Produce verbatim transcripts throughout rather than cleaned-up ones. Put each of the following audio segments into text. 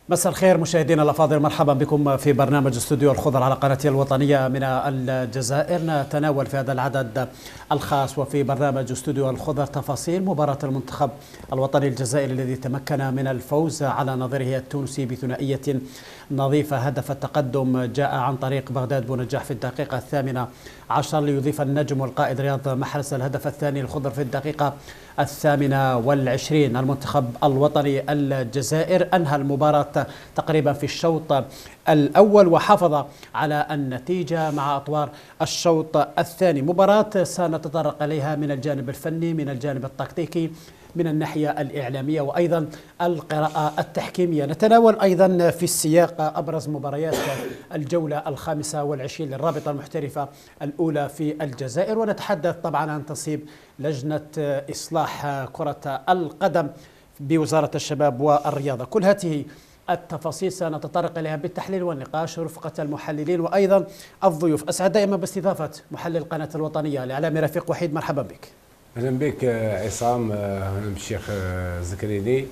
مساء الخير مشاهدينا الافاضل، مرحبا بكم في برنامج استوديو الخضر على قناتي الوطنيه من الجزائر. نتناول في هذا العدد الخاص وفي برنامج استوديو الخضر تفاصيل مباراه المنتخب الوطني الجزائري الذي تمكن من الفوز على نظيره التونسي بثنائيه نظيفه. هدف التقدم جاء عن طريق بغداد بونجاح في الدقيقه الثامنه عشر ليضيف النجم والقائد رياض محرز الهدف الثاني الخضر في الدقيقه الثامنة والعشرين. المنتخب الوطني الجزائر أنهى المباراة تقريبا في الشوط الأول وحافظ على النتيجة مع أطوار الشوط الثاني. مباراة سنتطرق إليها من الجانب الفني، من الجانب التكتيكي، من الناحية الإعلامية، وأيضا القراءة التحكيمية. نتناول أيضا في السياق أبرز مباريات الجولة الخامسة والعشرين للرابطة المحترفة الأولى في الجزائر، ونتحدث طبعا عن تصويب لجنة إصلاح كرة القدم بوزارة الشباب والرياضة. كل هذه التفاصيل سنتطرق إليها بالتحليل والنقاش رفقة المحللين وأيضا الضيوف. أسعد دائما باستضافة محلل القناة الوطنية الإعلامي رفيق وحيد. مرحبا بك. اهلا بك عصام، اهلا بالشيخ زكريني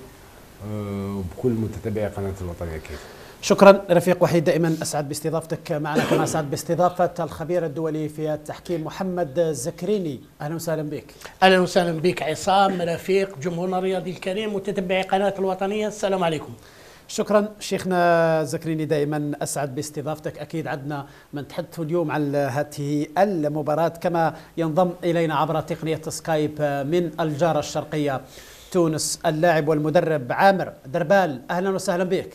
وبكل متتبعي قناه الوطنيه. كيف؟ شكرا رفيق وحيد، دائما اسعد باستضافتك معنا، كما اسعد باستضافه الخبير الدولي في التحكيم محمد زكريني. اهلا وسهلا بك. اهلا وسهلا بك عصام، رفيق جمهورنا الرياضي الكريم متتبعي قناه الوطنيه، السلام عليكم. شكرا شيخنا زكريني، دائما اسعد باستضافتك. اكيد عندنا من تحدث اليوم عن هذه المباراه، كما ينضم الينا عبر تقنيه سكايب من الجاره الشرقيه تونس اللاعب والمدرب عامر دربال. اهلا وسهلا بك.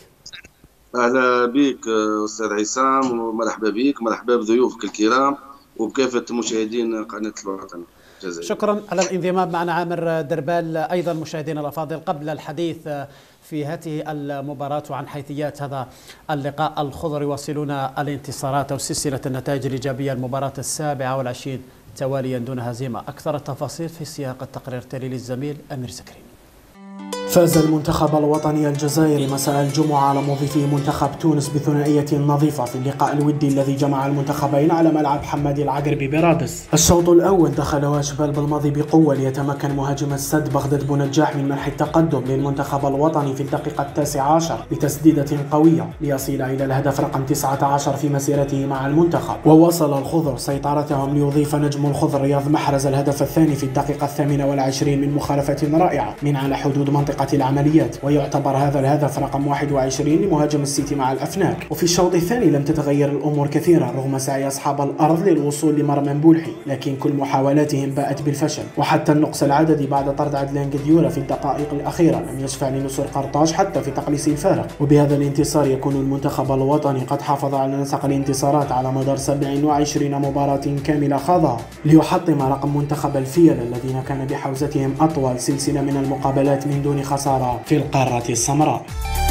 اهلا بك استاذ عصام، ومرحبا بك، مرحبا بضيوفك الكرام وبكافه مشاهدين قناه الوطن الجزائري. شكرا على الانضمام معنا عامر دربال. ايضا مشاهدينا الافاضل، قبل الحديث في هذه المباراة وعن حيثيات هذا اللقاء الخضر، يواصلون الانتصارات أو سلسلة النتائج الإيجابية، المباراة السابعة والعشرين تواليا دون هزيمة. أكثر التفاصيل في سياق التقرير التالي للزميل أمير زكريا. فاز المنتخب الوطني الجزائري مساء الجمعة على مضيفه منتخب تونس بثنائية نظيفة في اللقاء الودي الذي جمع المنتخبين على ملعب حمادي العقربي برادس. الشوط الأول دخل واشبال بالماضي بقوة ليتمكن مهاجم السد بغداد بونجاح من منح التقدم للمنتخب الوطني في الدقيقة التاسعة عشر بتسديدة قوية ليصل إلى الهدف رقم تسعة عشر في مسيرته مع المنتخب. وواصل الخضر سيطرتهم ليضيف نجم الخضر رياض محرز الهدف الثاني في الدقيقة الثامنة والعشرين من مخالفة رائعة من على حدود منطقة العمليات، ويعتبر هذا الهدف رقم واحد وعشرين لمهاجم السيتي مع الأفناك. وفي الشوط الثاني لم تتغير الأمور كثيرا رغم سعي أصحاب الأرض للوصول لمرمى بولحي، لكن كل محاولاتهم باءت بالفشل، وحتى النقص العددي بعد طرد عدلان قديورة في الدقائق الأخيرة لم يشفع لنصر قرطاج حتى في تقليص الفارق. وبهذا الانتصار يكون المنتخب الوطني قد حافظ على نسق الانتصارات على مدار سبع وعشرين مباراة كاملة خاضها ليحطم رقم منتخب الفيل الذين كان بحوزتهم أطول سلسلة من المقابلات من دون خسارة في القارة السمراء.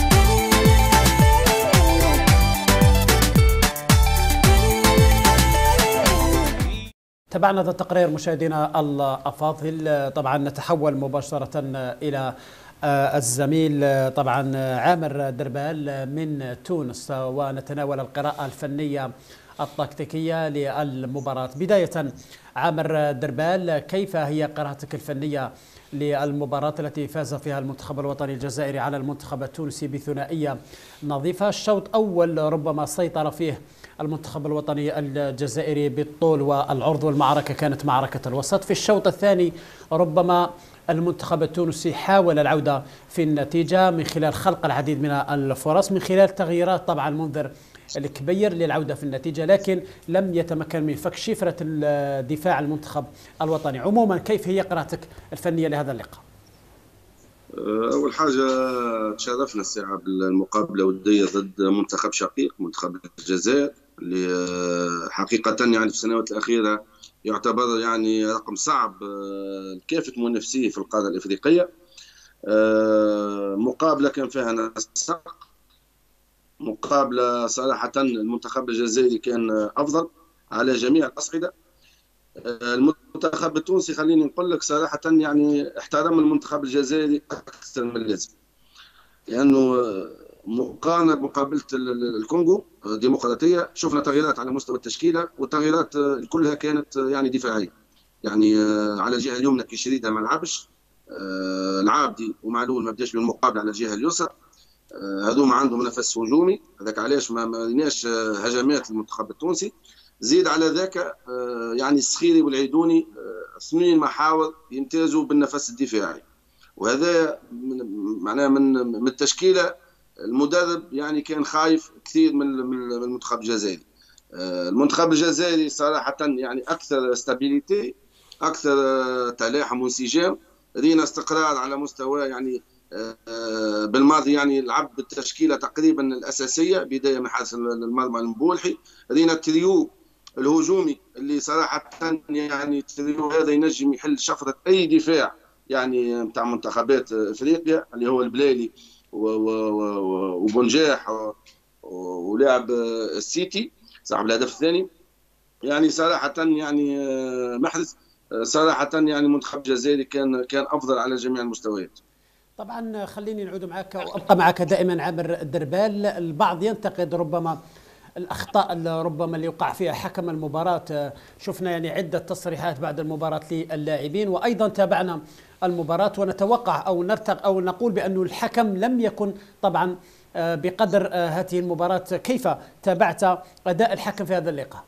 تابعنا هذا التقرير مشاهدينا الأفاضل. طبعا نتحول مباشرة إلى الزميل طبعا عامر دربال من تونس، ونتناول القراءة الفنية التكتيكية للمباراة. بداية عامر دربال، كيف هي قراءتك الفنية للمباراة التي فاز فيها المنتخب الوطني الجزائري على المنتخب التونسي بثنائية نظيفة؟ الشوط أول ربما سيطر فيه المنتخب الوطني الجزائري بالطول والعرض، والمعركة كانت معركة الوسط. في الشوط الثاني ربما المنتخب التونسي حاول العودة في النتيجة من خلال خلق العديد من الفرص، من خلال تغييرات طبعا منذر الكبير للعودة في النتيجة، لكن لم يتمكن من فك شفرة الدفاع المنتخب الوطني. عموما كيف هي قراءتك الفنية لهذا اللقاء؟ أول حاجة تشرفنا الساعة بالمقابلة ودية ضد منتخب شقيق، منتخب الجزائر، اللي حقيقة يعني في السنوات الأخيرة يعتبر يعني رقم صعب لكافة منافسيه في القارة الإفريقية. مقابلة كان فيها نسق، مقابلة صراحة المنتخب الجزائري كان أفضل على جميع الأصعدة. المنتخب التونسي خليني نقول لك صراحة يعني احترم المنتخب الجزائري أكثر من اللازم، لأنه مقارنة بمقابلة الكونغو الديمقراطية شفنا تغييرات على مستوى التشكيلة، والتغييرات كلها كانت يعني دفاعية. يعني على الجهة اليمنى كيشريدة ما لعبش، العابدي ومعلول ما بداش بالمقابلة على الجهة اليسرى، هذوما عندهم نفس هجومي، هذاك علاش ما لقيناش هجمات المنتخب التونسي. زيد على ذاك يعني السخيري والعيدوني اثنين محاور يمتازوا بالنفس الدفاعي، وهذا معناه من من التشكيله المدرب يعني كان خايف كثير من المنتخب الجزائري. المنتخب الجزائري صراحه يعني اكثر ستابيليتي، اكثر تلاحم وانسجام، رينا استقرار على مستوى يعني بالماضي يعني لعب بالتشكيله تقريبا الاساسيه بدايه من حارس المرمى المبولحي، رينا التريو الهجومي اللي صراحه يعني التريو هذا ينجم يحل شفره اي دفاع يعني نتاع منتخبات افريقيا، اللي هو البلالي وبنجاح ولاعب السيتي صاحب الهدف الثاني. يعني صراحه يعني محرز صراحه يعني المنتخب الجزائري كان كان افضل على جميع المستويات. طبعا خليني نعود معك وابقى معك دائما عامر الدربال. البعض ينتقد ربما الاخطاء ربما اللي يوقع فيها حكم المباراه، شفنا يعني عده تصريحات بعد المباراه للاعبين، وايضا تابعنا المباراه ونتوقع او نرتق او نقول بانه الحكم لم يكن طبعا بقدر هذه المباراه. كيف تابعت اداء الحكم في هذا اللقاء؟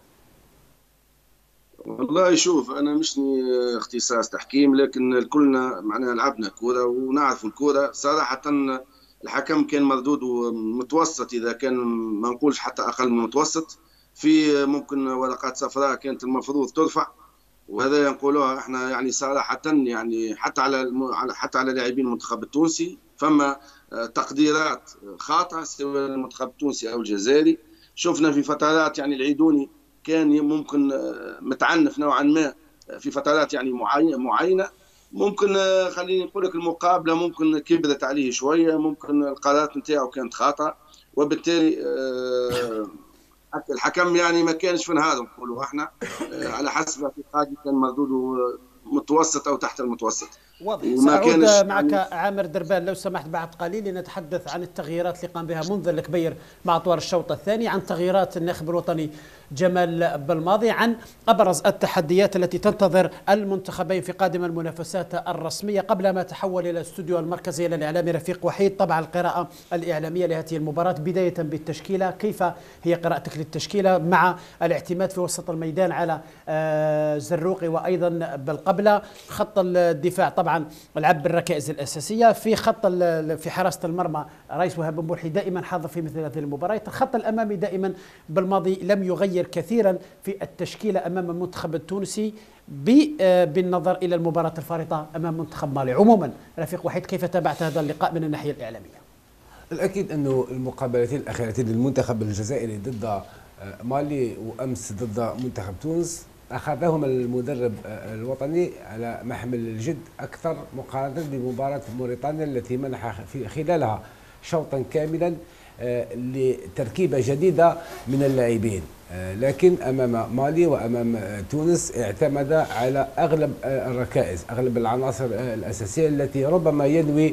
والله شوف، انا مشني اختصاص تحكيم، لكن كلنا معناها لعبنا كوره ونعرف الكوره. صراحه الحكم كان مردود متوسط، اذا كان ما نقولش حتى اقل من متوسط. في ممكن ورقات صفراء كانت المفروض ترفع، وهذا نقولوها احنا يعني صراحه يعني حتى على حتى على لاعبين المنتخب التونسي فما تقديرات خاطئه سواء المنتخب التونسي او الجزائري. شفنا في فترات يعني العيدوني كان ممكن متعنف نوعا ما في فترات يعني معينه، ممكن خليني نقول لك المقابله ممكن كبرت عليه شويه، ممكن القرارات نتاعو كانت خاطئه، وبالتالي الحكم يعني ما كانش في نهار نقولوا احنا على حسب اعتقادي كان مردوده متوسط او تحت المتوسط. واضح. سأعود معك عامر دربال لو سمحت بعد قليل لنتحدث عن التغييرات اللي قام بها منذر الكبير مع طوال الشوط الثاني، عن تغييرات الناخب الوطني جمال بالماضي، عن أبرز التحديات التي تنتظر المنتخبين في قادم المنافسات الرسمية. قبل ما تحول إلى الاستوديو المركزي للإعلامي رفيق وحيد، طبعا القراءة الإعلامية لهذه المباراة بداية بالتشكيلة، كيف هي قراءتك للتشكيلة مع الاعتماد في وسط الميدان على زروقي وأيضا بالقبلة؟ خط الدفاع طبعا لعب بالركائز الأساسية، في خط في حراسة المرمى رئيس وهاب بن بولحي دائما حاضر في مثل هذه المباريات. الخط الأمامي دائما بالماضي لم يغير كثيرا في التشكيلة أمام المنتخب التونسي بالنظر إلى المباراة الفارطة أمام منتخب مالي. عموما رفيق وحيد، كيف تابعت هذا اللقاء من الناحية الإعلامية؟ الأكيد أنه المقابلتين الأخيرتين للمنتخب الجزائري ضد مالي وأمس ضد منتخب تونس أخذهم المدرب الوطني على محمل الجد أكثر مقارنة بمباراة موريتانيا التي منح في خلالها شوطا كاملا لتركيبة جديدة من اللاعبين، لكن أمام مالي وأمام تونس اعتمد على أغلب الركائز، أغلب العناصر الأساسية التي ربما ينوي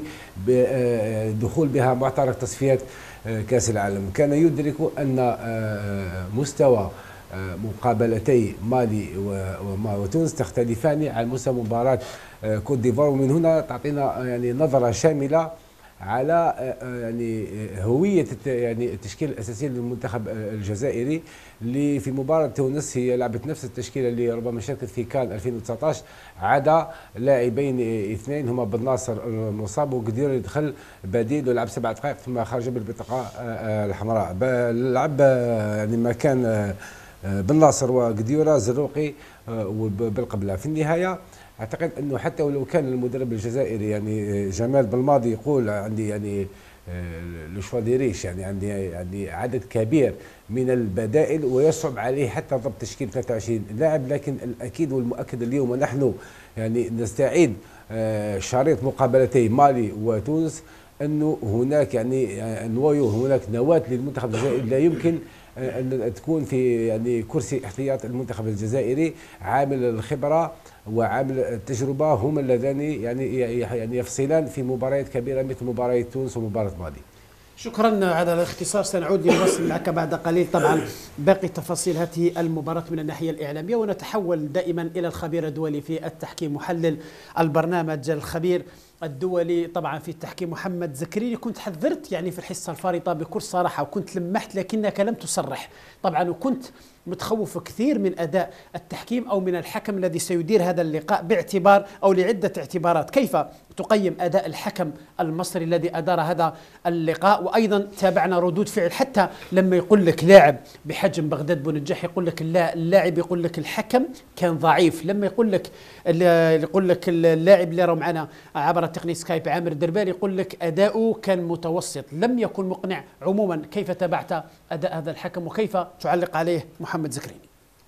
بدخول بها معترك تصفيات كأس العالم. كان يدرك أن مستوى مقابلتي مالي وتونس تختلفان عن مستوى مباراة كوت ديفوار، ومن هنا تعطينا يعني نظرة شاملة على يعني هوية يعني التشكيلة الأساسية للمنتخب الجزائري، اللي في مباراة تونس هي لعبت نفس التشكيلة اللي ربما شاركت في كان ألفين وتسعة عشر، عدا لاعبين اثنين هما بن ناصر المصاب وقدير يدخل بديل ولعب سبع دقائق ثم خرج بالبطاقة الحمراء. لعب يعني ما كان بن ناصر وقديورة زروقي بالقبلة. في النهاية اعتقد انه حتى ولو كان المدرب الجزائري يعني جمال بالماضي يقول عندي يعني لو شوا دي ريش يعني عندي يعني عدد كبير من البدائل ويصعب عليه حتى ضبط تشكيل ثلاثة وعشرين لاعب، لكن الاكيد والمؤكد اليوم ونحن يعني نستعيد شريط مقابلتي مالي وتونس انه هناك يعني نوايو هناك نواة للمنتخب الجزائري لا يمكن أن تكون في يعني كرسي احتياط المنتخب الجزائري. عامل الخبرة وعامل التجربة هما اللذان يعني يعني يفصلان في مباريات كبيرة مثل مباراة تونس ومباراة مالي. شكرا على الاختصار، سنعود لنواصل معك بعد قليل طبعا باقي تفاصيل هذه المباراة من الناحية الإعلامية، ونتحول دائما إلى الخبير الدولي في التحكيم محلل البرنامج الخبير الدولي طبعا في التحكيم محمد زكريني، كنت حذرت يعني في الحصة الفارطة بكل صراحة وكنت لمحت لكنك لم تصرح طبعا، وكنت متخوف كثير من أداء التحكيم أو من الحكم الذي سيدير هذا اللقاء باعتبار أو لعدة اعتبارات. كيف تقيم أداء الحكم المصري الذي أدار هذا اللقاء؟ وأيضا تابعنا ردود فعل حتى لما يقول لك لاعب بحجم بغداد بونجاح يقول لك اللاعب يقول لك الحكم كان ضعيف، لما يقول لك يقول لك اللاعب اللي راه معنا عبر تقنية سكايب عامر الدربالي يقول لك أداؤه كان متوسط لم يكن مقنع. عموما كيف تابعت أداء هذا الحكم وكيف تعلق عليه محمد زكريني؟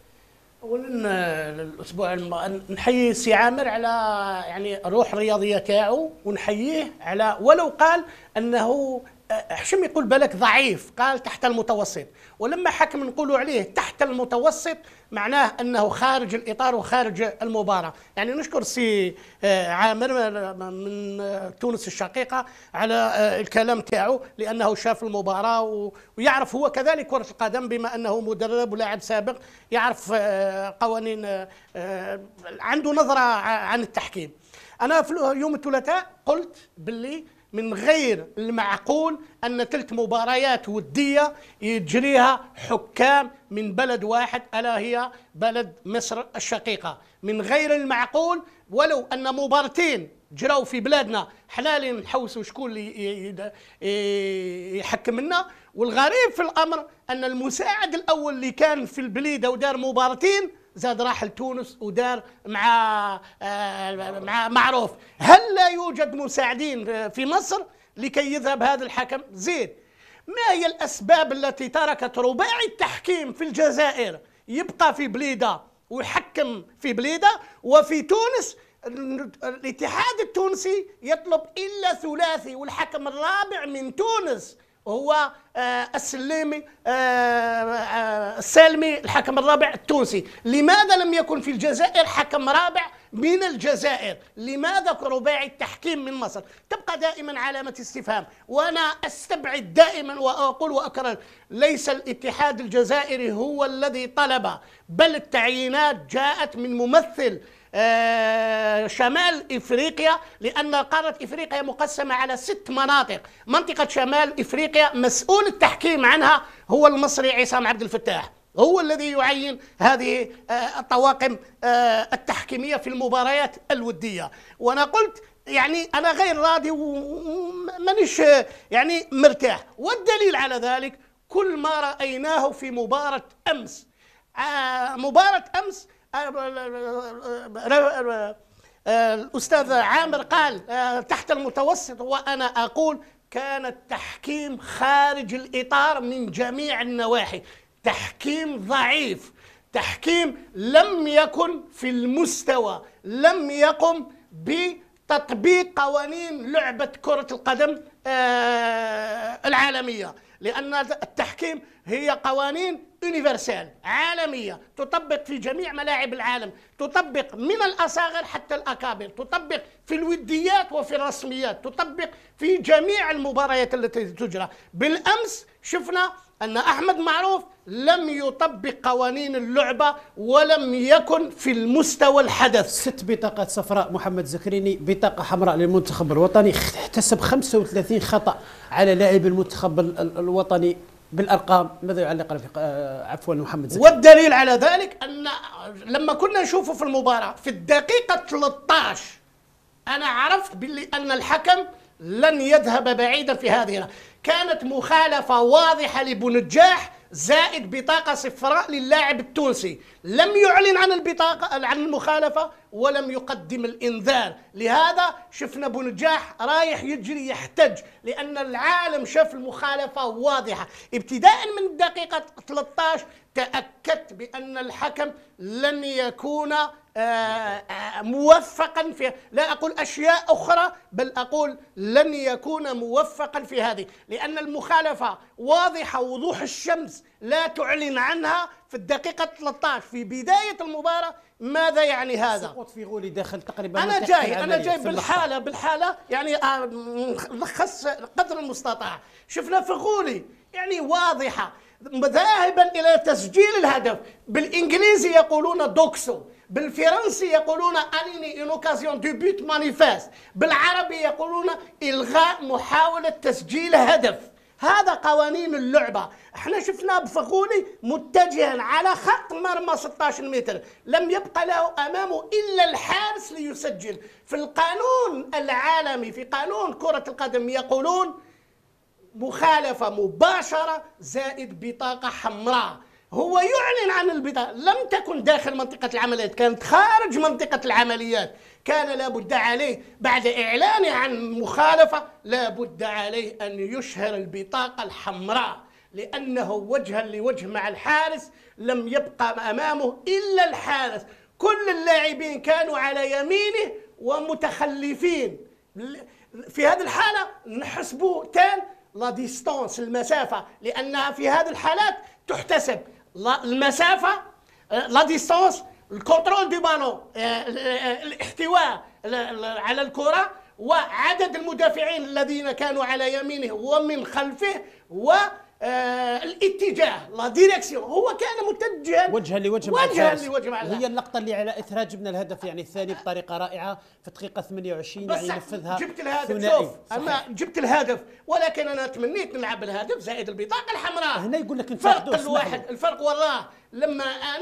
اولا الاسبوع الم... نحيي سي عامر على يعني الروح الرياضيه تاعو، ونحييه على ولو قال انه حشم يقول بالك ضعيف، قال تحت المتوسط، ولما حكم نقولوا عليه تحت المتوسط معناه انه خارج الاطار وخارج المباراه. يعني نشكر سي عامر من تونس الشقيقه على الكلام تاعو لانه شاف المباراه ويعرف هو كذلك كره القدم بما انه مدرب ولاعب سابق، يعرف قوانين، عنده نظره عن التحكيم. انا في يوم الثلاثاء قلت باللي من غير المعقول أن ثلاث مباريات ودية يجريها حكام من بلد واحد ألا هي بلد مصر الشقيقة. من غير المعقول ولو أن مبارتين جراو في بلادنا حلال نحوسوا شكون اللي يحكم لنا. والغريب في الأمر أن المساعد الأول اللي كان في البليدة ودار مبارتين زاد راح لتونس ودار مع مع معروف. هل لا يوجد مساعدين في مصر لكي يذهب هذا الحكم؟ زيد، ما هي الأسباب التي تركت رباعي التحكيم في الجزائر يبقى في بليدة ويحكم في بليدة، وفي تونس الاتحاد التونسي يطلب إلا ثلاثي والحكم الرابع من تونس وهو السليمي السالمي الحكم الرابع التونسي. لماذا لم يكن في الجزائر حكم رابع من الجزائر؟ لماذا رباعي التحكيم من مصر؟ تبقى دائما علامة استفهام. وأنا أستبعد دائما وأقول وأكرر، ليس الاتحاد الجزائري هو الذي طلب، بل التعيينات جاءت من ممثل آه شمال إفريقيا، لأن قارة إفريقيا مقسمة على ست مناطق. منطقة شمال إفريقيا مسؤول التحكيم عنها هو المصري عصام عبد الفتاح، هو الذي يعين هذه آه الطواقم آه التحكيمية في المباريات الودية. وأنا قلت يعني أنا غير راضي ومانيش يعني مرتاح، والدليل على ذلك كل ما رأيناه في مباراة أمس. آه مباراة أمس الأستاذ عامر قال تحت المتوسط، وأنا أقول كان التحكيم خارج الإطار من جميع النواحي، تحكيم ضعيف، تحكيم لم يكن في المستوى، لم يقم بتطبيق قوانين لعبة كرة القدم العالمية، لأن التحكيم هي قوانين يونيفرسال عالمية تطبق في جميع ملاعب العالم، تطبق من الأصاغر حتى الأكابر، تطبق في الوديات وفي الرسميات، تطبق في جميع المباريات التي تجرى. بالأمس شفنا أن أحمد معروف لم يطبق قوانين اللعبة ولم يكن في المستوى الحدث. ست بطاقات صفراء محمد زكريني، بطاقة حمراء للمنتخب الوطني، احتسب خمسة وثلاثين خطأ على لاعب المنتخب الوطني بالارقام. ماذا يعلق على عفوا محمد زكريا؟ والدليل على ذلك ان لما كنا نشوفه في المباراه في الدقيقه ثلاثة عشر انا عرفت باللي ان الحكم لن يذهب بعيدا في هذه. كانت مخالفه واضحه لبونجاح زائد بطاقه صفراء للاعب التونسي، لم يعلن عن البطاقه عن المخالفه ولم يقدم الانذار. لهذا شفنا بونجاح رايح يجري يحتج، لان العالم شاف المخالفه واضحه. ابتداء من الدقيقه ثلاثة عشر تاكدت بان الحكم لن يكون موفقا في، لا اقول اشياء اخرى، بل اقول لن يكون موفقا في هذه، لان المخالفه واضحه وضوح الشمس لا تعلن عنها في الدقيقه ثلاثة عشر في بدايه المباراه. ماذا يعني هذا؟ سقوط في غولي داخل تقريبا. انا جاي انا جاي بالحاله بالحاله يعني نلخص قدر المستطاع. شفنا في غولي يعني واضحه ذاهبا الى تسجيل الهدف، بالانجليزي يقولون دوكسو، بالفرنسي يقولون أنيني إن أوكازيون دو بوت مانيفاست، بالعربي يقولون إلغاء محاولة تسجيل هدف. هذا قوانين اللعبة. احنا شفنا بفغولي متجها على خط مرمى ستة عشر متر، لم يبقى له أمامه إلا الحارس ليسجل. في القانون العالمي، في قانون كرة القدم، يقولون مخالفة مباشرة زائد بطاقة حمراء. هو يعلن عن البطاقة، لم تكن داخل منطقة العمليات، كانت خارج منطقة العمليات. كان لابد عليه بعد إعلانه عن مخالفة لابد عليه أن يشهر البطاقة الحمراء، لأنه وجها لوجه مع الحارس، لم يبقى أمامه إلا الحارس. كل اللاعبين كانوا على يمينه ومتخلفين. في هذه الحالة نحسبوا تان لا ديستانس، المسافة، لأنها في هذه الحالات تحتسب المسافة، لا ديستانس، الكنترول دي بالون، الاحتواء على الكرة، وعدد المدافعين الذين كانوا على يمينه ومن خلفه، و آه الاتجاه، لا ديريكسيون. هو كان متجها وجها لوجه مع وجها الحارس. لوجه مع وهي اللقطة اللي على إثرها جبنا الهدف يعني الثاني بطريقة رائعة في الدقيقة ثمانية وعشرين، يعني نفذها جبت الهدف. ثنائي. شوف، أما جبت الهدف، ولكن أنا تمنيت نلعب الهدف زائد البطاقة الحمراء. هنا يقول لك الفرق الواحد، الفرق والله لما أنا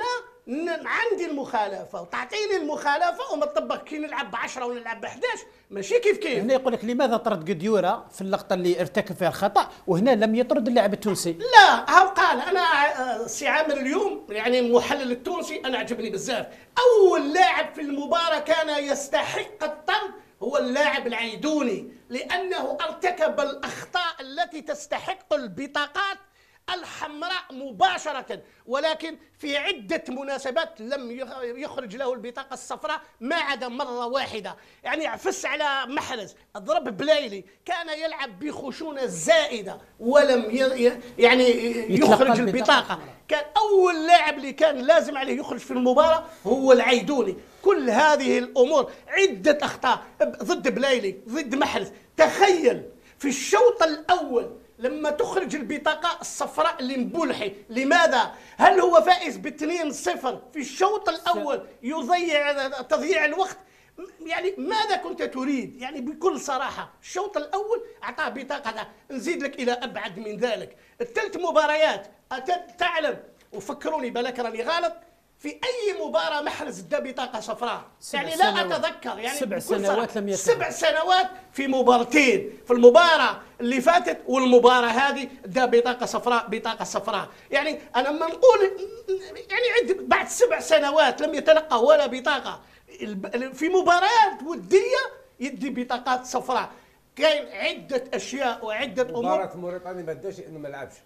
عندي المخالفة وتعطيني المخالفة وما تطبق كي نلعب بعشرة ونلعب بحداش، ماشي كيف كيف. هنا يقول لك لماذا طرد قديورة في اللقطة اللي ارتكب فيها الخطأ، وهنا لم يطرد اللاعب التونسي؟ لا، هاو قال أنا سي عامر اليوم يعني المحلل التونسي أنا عجبني بزاف. أول لاعب في المباراة كان يستحق الطرد هو اللاعب العيدوني، لأنه ارتكب الأخطاء التي تستحق البطاقات الحمراء مباشرة، ولكن في عدة مناسبات لم يخرج له البطاقة الصفراء ما عدا مرة واحدة. يعني عفس على محرز، ضرب بلايلي، كان يلعب بخشونة زائدة ولم يعني يخرج البطاقة. كان أول لاعب اللي كان لازم عليه يخرج في المباراة هو العيدوني. كل هذه الأمور، عدة أخطاء ضد بلايلي، ضد محرز. تخيل في الشوط الأول لما تخرج البطاقة الصفراء لمبولحي، لماذا؟ هل هو فائز باثنين صفر في الشوط الأول يضيع تضييع الوقت؟ يعني ماذا كنت تريد؟ يعني بكل صراحة الشوط الأول أعطاه بطاقة. نزيد لك إلى أبعد من ذلك، الثلاث مباريات تعلم، وفكروني بالك راني غلط، في أي مباراة محرز دا بطاقة صفراء، يعني لا أتذكر. يعني سبع سنوات لم يتم. سبع سنوات في مبارتين، في المباراة اللي فاتت والمباراة هذه دا بطاقة صفراء، بطاقة صفراء. يعني أنا لما نقول يعني عد بعد سبع سنوات لم يتلقى ولا بطاقة في مباريات ودية يدي بطاقات صفراء. كاين عدة أشياء وعدة أمور. مباراة موريتانيا ما داش إنه ما لعبش.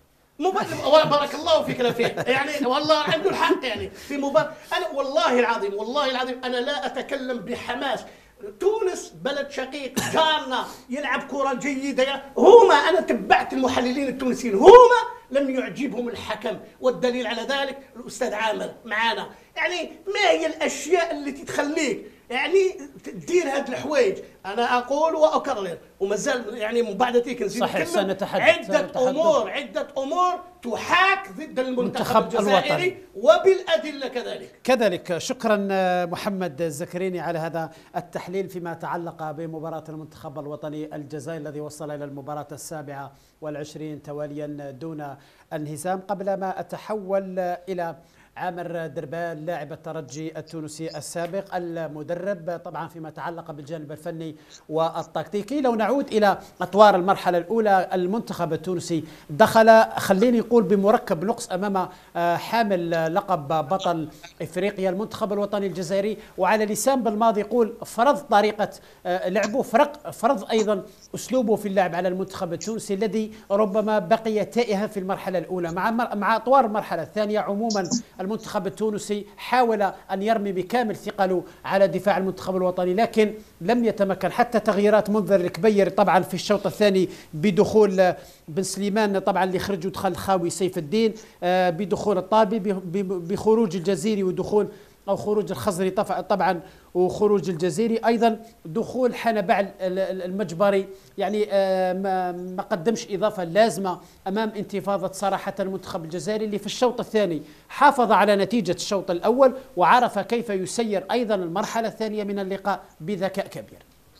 بارك الله فيك رفيق، يعني والله عنده الحق. يعني في مباراة أنا والله العظيم والله العظيم أنا لا أتكلم بحماس. تونس بلد شقيق جارنا يلعب كرة جيدة، هما أنا تبعت المحللين التونسيين، هما لم يعجبهم الحكم، والدليل على ذلك الأستاذ عامر معانا. يعني ما هي الأشياء التي تخليك يعني تدير هذه الحوايج؟ أنا أقول وأكرر ومازال يعني من بعد ذيك نزيد نتكلم. عدة أمور عدة أمور تحاك ضد المنتخب الجزائري وبالأدلة كذلك. كذلك شكرا محمد الزكريني على هذا التحليل فيما تعلق بمباراة المنتخب الوطني الجزائري الذي وصل إلى المباراة السابعة والعشرين تواليا دون انهزام. قبل ما أتحول إلى عامر دربال لاعب الترجي التونسي السابق المدرب طبعا فيما يتعلق بالجانب الفني والتكتيكي، لو نعود إلى أطوار المرحلة الأولى، المنتخب التونسي دخل خليني يقول بمركب نقص أمام حامل لقب بطل إفريقيا المنتخب الوطني الجزائري، وعلى لسان بالماضي يقول فرض طريقة لعبه، فرق فرض أيضا أسلوبه في اللعب على المنتخب التونسي الذي ربما بقي تائها في المرحلة الأولى. مع مع أطوار المرحلة الثانية عموما المنتخب التونسي حاول أن يرمي بكامل ثقله على دفاع المنتخب الوطني، لكن لم يتمكن. حتى تغييرات منذر الكبير طبعا في الشوط الثاني بدخول بن سليمان طبعا اللي خرج ودخل خاوي سيف الدين، بدخول الطالبي، بخروج الجزيري ودخول أو خروج الخزري طبعا وخروج الجزيري، أيضا دخول حنبع المجبري يعني ما قدمش إضافة لازمة أمام انتفاضة صراحة المنتخب الجزائري اللي في الشوط الثاني حافظ على نتيجة الشوط الأول وعرف كيف يسير أيضا المرحلة الثانية من اللقاء بذكاء كبير.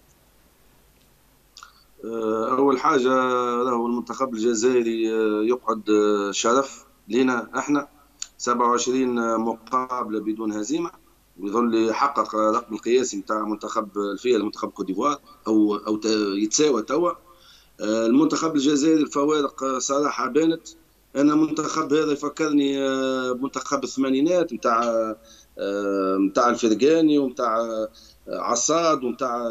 أول حاجة له المنتخب الجزائري يقعد شرف لنا احنا، سبعة وعشرين مقابلة بدون هزيمة، ويظل يحقق رقم القياسي نتاع منتخب الفئة المنتخب كوت ديفوار او او يتساوى توا. المنتخب الجزائري الفوارق صراحة بانت. انا المنتخب هذا يفكرني بمنتخب الثمانينات نتاع نتاع الفرقاني ونتاع عصاد ونتاع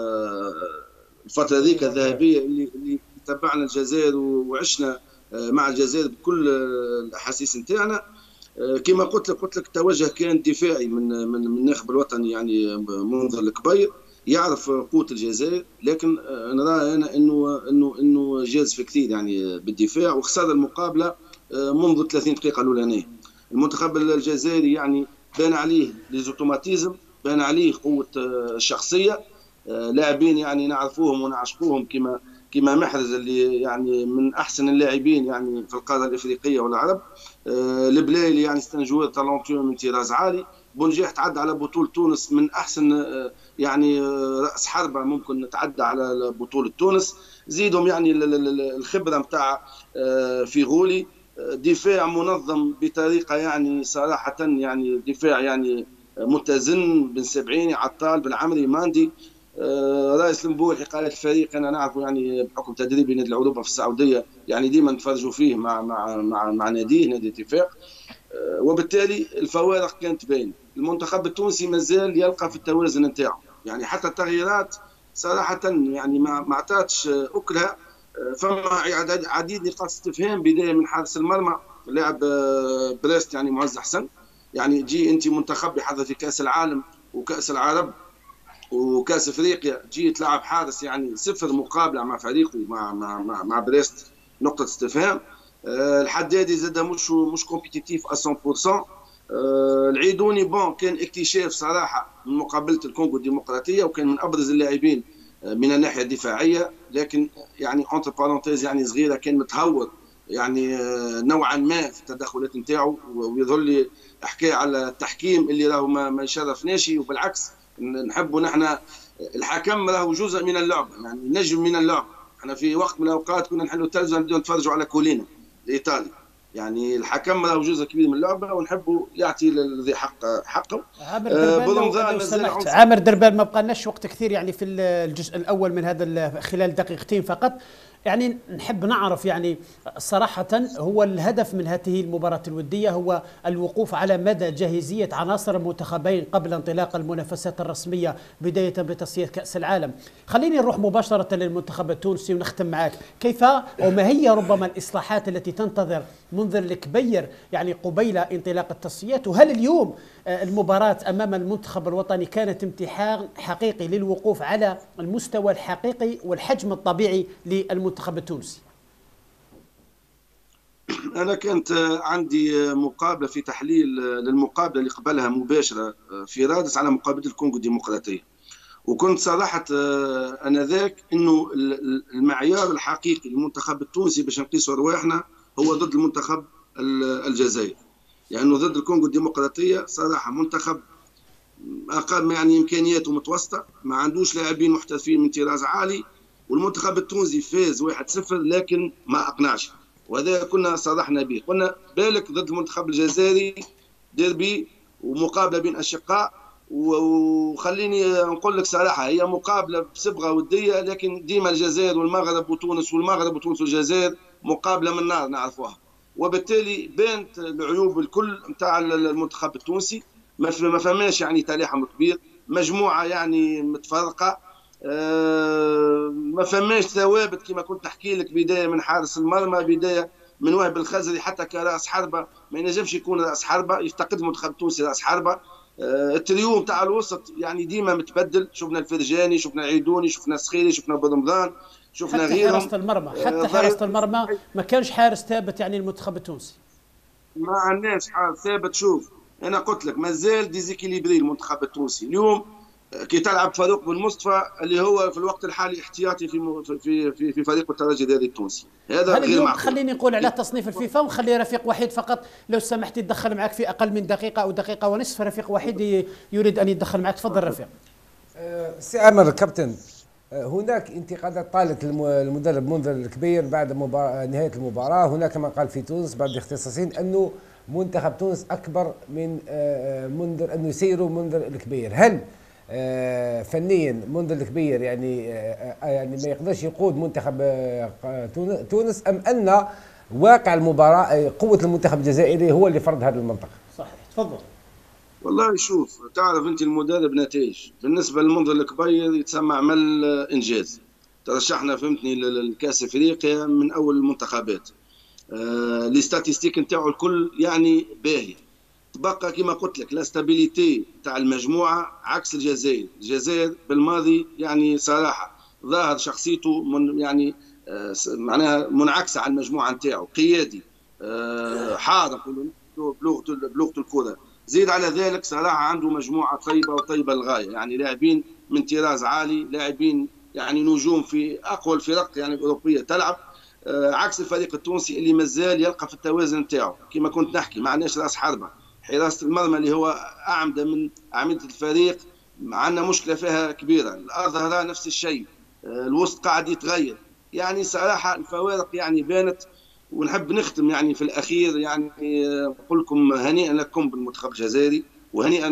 الفترة ذيك الذهبية اللي اللي تبعنا الجزائر وعشنا مع الجزائر بكل الاحاسيس نتاعنا. كما قلت لك قلت لك التوجه كان دفاعي من من من الناخب الوطني يعني منذ الكبير، يعرف قوة الجزائر، لكن نرى انا انه انه انه جاز في كثير يعني بالدفاع وخسر المقابله منذ ثلاثين دقيقه الاولانيه. المنتخب الجزائري يعني بان عليه ليزوتوماتيزم، بان عليه قوه الشخصيه، لاعبين يعني نعرفوهم ونعشقوهم كما كما محرز اللي يعني من احسن اللاعبين يعني في القاره الافريقيه والعرب، آه البلايلي يعني ستانجوير تالونتيو من طراز عالي، بونجيح تعدى على بطوله تونس من احسن آه يعني آه راس حربه ممكن تعدى على بطوله تونس، زيدهم يعني الخبره نتاع آه فيغولي، آه دفاع منظم بطريقه يعني صراحه يعني دفاع يعني متزن، بن سبعيني عطال بن عمري ماندي، آه رئيس المبوحي قائد الفريق انا نعرفه يعني بحكم تدريبي نادي العروبه في السعوديه يعني ديما نتفرجوا فيه مع مع مع, مع ناديه نادي اتفاق، آه وبالتالي الفوارق كانت باينه. المنتخب التونسي مازال يلقى في التوازن نتاعو، يعني حتى التغييرات صراحه يعني ما ما عطاتش اكلها، آه فما عديد نقاط استفهام، بدايه من حارس المرمى لاعب آه بريست يعني معز حسن، يعني تجي انت منتخب يحضر في كاس العالم وكاس العرب وكاس افريقيا، جي تلعب حارس يعني صفر مقابله مع فريقه مع مع مع, مع بريست، نقطه استفهام. أه الحدادي زاد مش مش كومبيتيتيف مية بالمية. أه العيدوني بون كان اكتشاف صراحه من مقابله الكونغو الديمقراطيه، وكان من ابرز اللاعبين من الناحيه الدفاعيه، لكن يعني اونتر بارونتيز يعني صغيره كان متهور يعني نوعا ما في التدخلات نتاعو، ويظل يحكي على التحكيم اللي راهو ما, ما يشرفناش، وبالعكس نحبوا نحن الحكم راهو جزء من اللعبه يعني نجم من اللعبه. احنا في وقت من الاوقات كنا نحلوا التلفزه نبداو نتفرجوا على كولينا الايطالي، يعني الحكم راهو جزء كبير من اللعبه ونحبوا يعطي ذي حق حقه. عامر دربال لو عامر دربال ما بقالناش وقت كثير يعني في الجزء الاول من هذا خلال دقيقتين فقط، يعني نحب نعرف يعني صراحة هو الهدف من هذه المباراة الودية هو الوقوف على مدى جاهزية عناصر المنتخبين قبل انطلاق المنافسات الرسمية بداية بتصفية كأس العالم. خليني نروح مباشرة للمنتخب التونسي ونختم معك، كيف وما هي ربما الإصلاحات التي تنتظر منذر الكبير يعني قبيل انطلاق التصفيات، وهل اليوم المباراة أمام المنتخب الوطني كانت امتحان حقيقي للوقوف على المستوى الحقيقي والحجم الطبيعي للمنتخب التونسي؟ أنا كانت عندي مقابلة في تحليل للمقابلة اللي قبلها مباشرة في رادس على مقابلة الكونغو الديمقراطية، وكنت صراحة أنذاك أنه المعيار الحقيقي للمنتخب التونسي باش نقيسوا رواحنا هو ضد المنتخب الجزائري، لأنه يعني ضد الكونغو الديمقراطية صراحة منتخب أقل يعني إمكانياته متوسطة، ما عندوش لاعبين محترفين من طراز عالي، والمنتخب التونسي فاز واحد صفر لكن ما أقنعش، وهذا كنا صرحنا به، قلنا بالك ضد المنتخب الجزائري ديربي ومقابلة بين أشقاء، وخليني نقول لك صراحة هي مقابلة بصبغة ودية، لكن ديما الجزائر والمغرب وتونس والمغرب وتونس والجزائر مقابلة من نار نعرفوها، وبالتالي بانت العيوب الكل نتاع المنتخب التونسي، ما فماش يعني تلاحم كبير، مجموعه يعني متفرقه، أه ما فماش ثوابت كما كنت نحكي لك، بدايه من حارس المرمى، بدايه من وهب الخزري حتى كراس حربه ما ينجمش يكون راس حربه، يفتقد المنتخب التونسي راس حربه، أه التريو نتاع الوسط يعني ديما متبدل، شفنا الفرجاني، شفنا العيدوني، شفنا السخيري، شفنا برمضان، شفنا حتى غيرهم. حراسة المرمى حتى حراسة المرمى ما كانش حارس ثابت يعني المنتخب التونسي، ما عندناش حارس ثابت. شوف انا قلت لك مازال ديزيكيليبري المنتخب التونسي اليوم كي تلعب فاروق بن مصطفى اللي هو في الوقت الحالي احتياطي في في في, في فريق الترجي الرياضي التونسي. هذا غير اليوم معقول. خليني نقول على تصنيف الفيفا ونخلي رفيق وحيد فقط لو سمحت يتدخل معك في اقل من دقيقه او دقيقه ونصف. رفيق وحيد يريد ان يتدخل معك، تفضل رفيق. سي عامر كابتن، هناك انتقادات طالت المدرب منذر الكبير بعد مباراة نهاية المباراة. هناك من قال في تونس بعض الاختصاصيين أنه منتخب تونس أكبر من منذر، أنه يسيروا منذر الكبير. هل فنيا منذر الكبير يعني يعني ما يقدرش يقود منتخب تونس، أم أن واقع المباراة قوة المنتخب الجزائري هو اللي فرض هذه المنطقة؟ صحيح، تفضل. والله شوف، تعرف انت المدرب نتائج، بالنسبه للمنظر الكبير يتسمى عمل انجاز. ترشحنا فهمتني للكاس افريقيا من اول المنتخبات. آه لي ستاتيستيك نتاعو الكل يعني باهي. تبقى كما قلت لك لا ستابيليتي تاع المجموعه عكس الجزائر. الجزائر بالماضي يعني صراحه ظاهر شخصيته من يعني آه معناها منعكسه على المجموعه نتاعو، قيادي آه حاضر بلغه بلغه الكره. زيد على ذلك صراحه عنده مجموعه طيبه وطيبه للغايه، يعني لاعبين من طراز عالي، لاعبين يعني نجوم في اقوى الفرق يعني الاوروبيه تلعب، آه عكس الفريق التونسي اللي مازال يلقى في التوازن نتاعو. كما كنت نحكي ما عندناش راس حربه، حراسه المرمى اللي هو اعمده من اعمده الفريق عندنا مشكله فيها كبيره، الاظهره نفس الشيء، آه الوسط قاعد يتغير. يعني صراحه الفوارق يعني بانت. ونحب نختم يعني في الاخير يعني نقول لكم هنيئا لكم بالمنتخب الجزائري، وهنيئا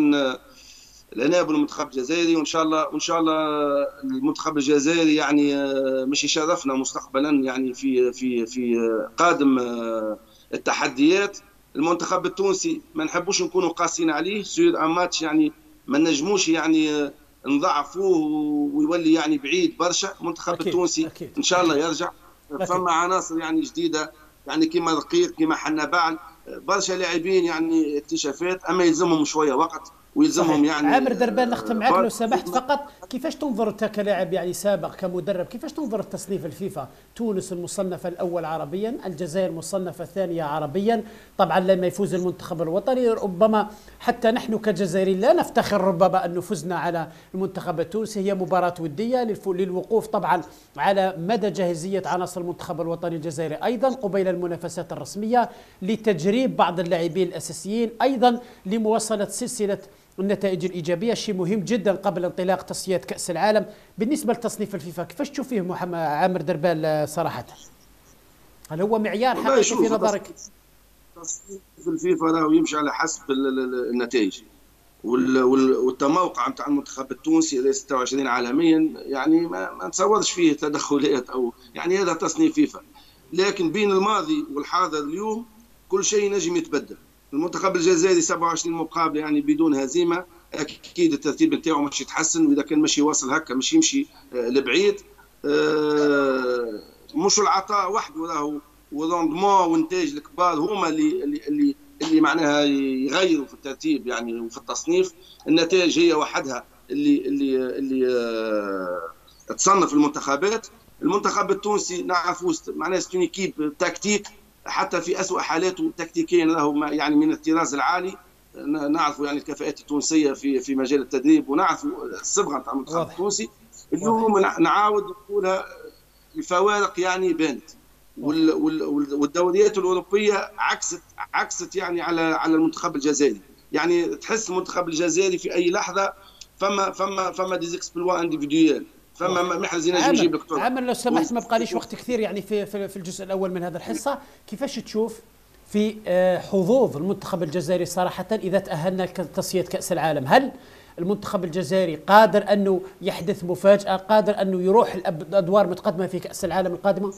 لنا بالمنتخب الجزائري، وان شاء الله وان شاء الله المنتخب الجزائري يعني مش يشرفنا مستقبلا يعني في في في قادم التحديات. المنتخب التونسي ما نحبوش نكونوا قاسيين عليه، سير ان ماتش يعني ما نجموش يعني نضعفوه ويولي يعني بعيد برشا. المنتخب أكيد التونسي أكيد ان شاء الله يرجع. فما عناصر يعني جديده يعني كيما رقيق كيما حنابعل، برشا لاعبين يعني اكتشافات، اما يلزمهم شويه وقت ويلزمهم يعني. عامر دربان نختم معك لو سمحت فقط، كيفاش تنظر انت كلاعب يعني سابق كمدرب، كيفاش تنظر تصنيف الفيفا؟ تونس المصنفه الاول عربيا، الجزائر المصنفه الثانيه عربيا، طبعا لما يفوز المنتخب الوطني ربما حتى نحن كجزائريين لا نفتخر ربما ان فزنا على المنتخب التونسي، هي مباراه وديه للوقوف طبعا على مدى جاهزيه عناصر المنتخب الوطني الجزائري، ايضا قبيل المنافسات الرسميه لتجريب بعض اللاعبين الاساسيين، ايضا لمواصله سلسله النتائج الإيجابية، شيء مهم جدا قبل انطلاق تصفيات كأس العالم. بالنسبة لتصنيف الفيفا كيفاش تشوف فيه محمد عامر دربال صراحة؟ هل هو معيار حقيقي في نظرك؟ تصنيف الفيفا راهو يمشي على حسب النتائج والتموقع نتاع المنتخب التونسي ستة وعشرين عالميا، يعني ما, ما نتصورش فيه تدخلات او يعني هذا تصنيف فيفا. لكن بين الماضي والحاضر اليوم كل شيء نجم يتبدل. المنتخب الجزائري سبعة وعشرين مقابله يعني بدون هزيمه، اكيد الترتيب نتاعو مش يتحسن، واذا كان مش يواصل هكا مش يمشي لبعيد. مش العطاء وحده راهو وروندمون وانتاج الكبار هما اللي اللي اللي, اللي معناها يغيروا في الترتيب يعني وفي التصنيف. النتائج هي وحدها اللي اللي اللي تصنف المنتخبات. المنتخب التونسي نعرفوا معناها ستون ايكيب تكتيك، حتى في أسوأ حالاته تكتيكيا له يعني من الطراز العالي. نعرفوا يعني الكفاءات التونسيه في في مجال التدريب، ونعرفوا الصبغه نتاع المنتخب التونسي. اليوم نعاود نقولها الفوارق يعني بانت، والدوريات الاوروبيه عكست عكست يعني على على المنتخب الجزائري. يعني تحس المنتخب الجزائري في اي لحظه فما فما فما ديزيكسبلوا انديفيديوال، فما محرز ينجم يجيب لك طول. عامر لو سمحت ما بقاليش وقت كثير يعني في في الجزء الاول من هذا الحصه، كيفاش تشوف في حظوظ المنتخب الجزائري صراحه اذا تاهلنا لتصفيات كاس العالم؟ هل المنتخب الجزائري قادر انه يحدث مفاجاه، قادر انه يروح الادوار متقدمه في كاس العالم القادمه؟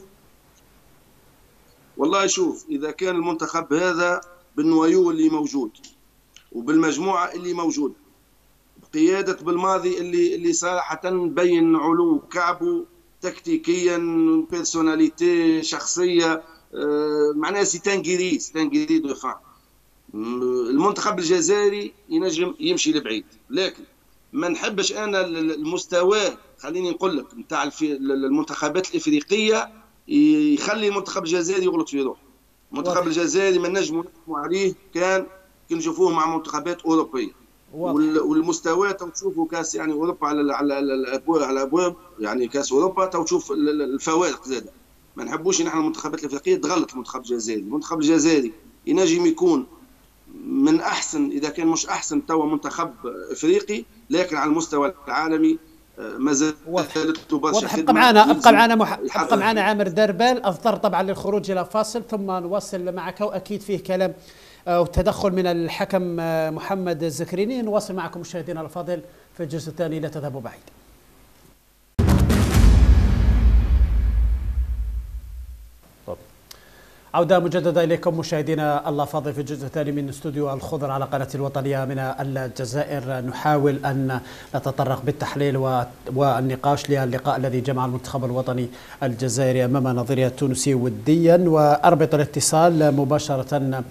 والله شوف، اذا كان المنتخب هذا بالنوايو اللي موجود وبالمجموعه اللي موجوده بقياده بالماضي اللي اللي صراحه مبين علو كعبه تكتيكيا، بيرسوناليتي شخصيه، آه معناها سي تانغيري تانغيري دو فان. المنتخب الجزائري ينجم يمشي لبعيد، لكن ما نحبش انا المستوى خليني نقول لك نتاع المنتخبات الافريقيه يخلي المنتخب الجزائري يغلط في روحه. المنتخب الجزائري ما نجموا نحكموا عليه كان كي نشوفوه مع منتخبات اوروبيه. والمستوى تو تشوفوا كاس يعني اوروبا على على الابواب على الابواب، يعني كاس اوروبا تو تشوف الفوارق زاده. ما نحبوش نحن المنتخبات الافريقيه تغلط المنتخب الجزائري. المنتخب الجزائري ينجم يكون من احسن، اذا كان مش احسن توا منتخب افريقي، لكن على المستوى العالمي ما زالت برشا خدمه. ابقى معنا ابقى معنا مح... ابقى معنا عامر دربال. اضطر طبعا للخروج الى فاصل ثم نواصل معك، واكيد فيه كلام وتدخل من الحكم محمد الزكريني. نواصل معكم مشاهدينا الافاضل في الجزء الثاني، لا تذهبوا بعيد. عودة مجددة إليكم مشاهدينا الأفاضل في الجزء الثاني من استوديو الخضر على قناة الوطنية من الجزائر. نحاول أن نتطرق بالتحليل والنقاش للقاء الذي جمع المنتخب الوطني الجزائري أمام نظيريا التونسي وديا، وأربط الاتصال مباشرة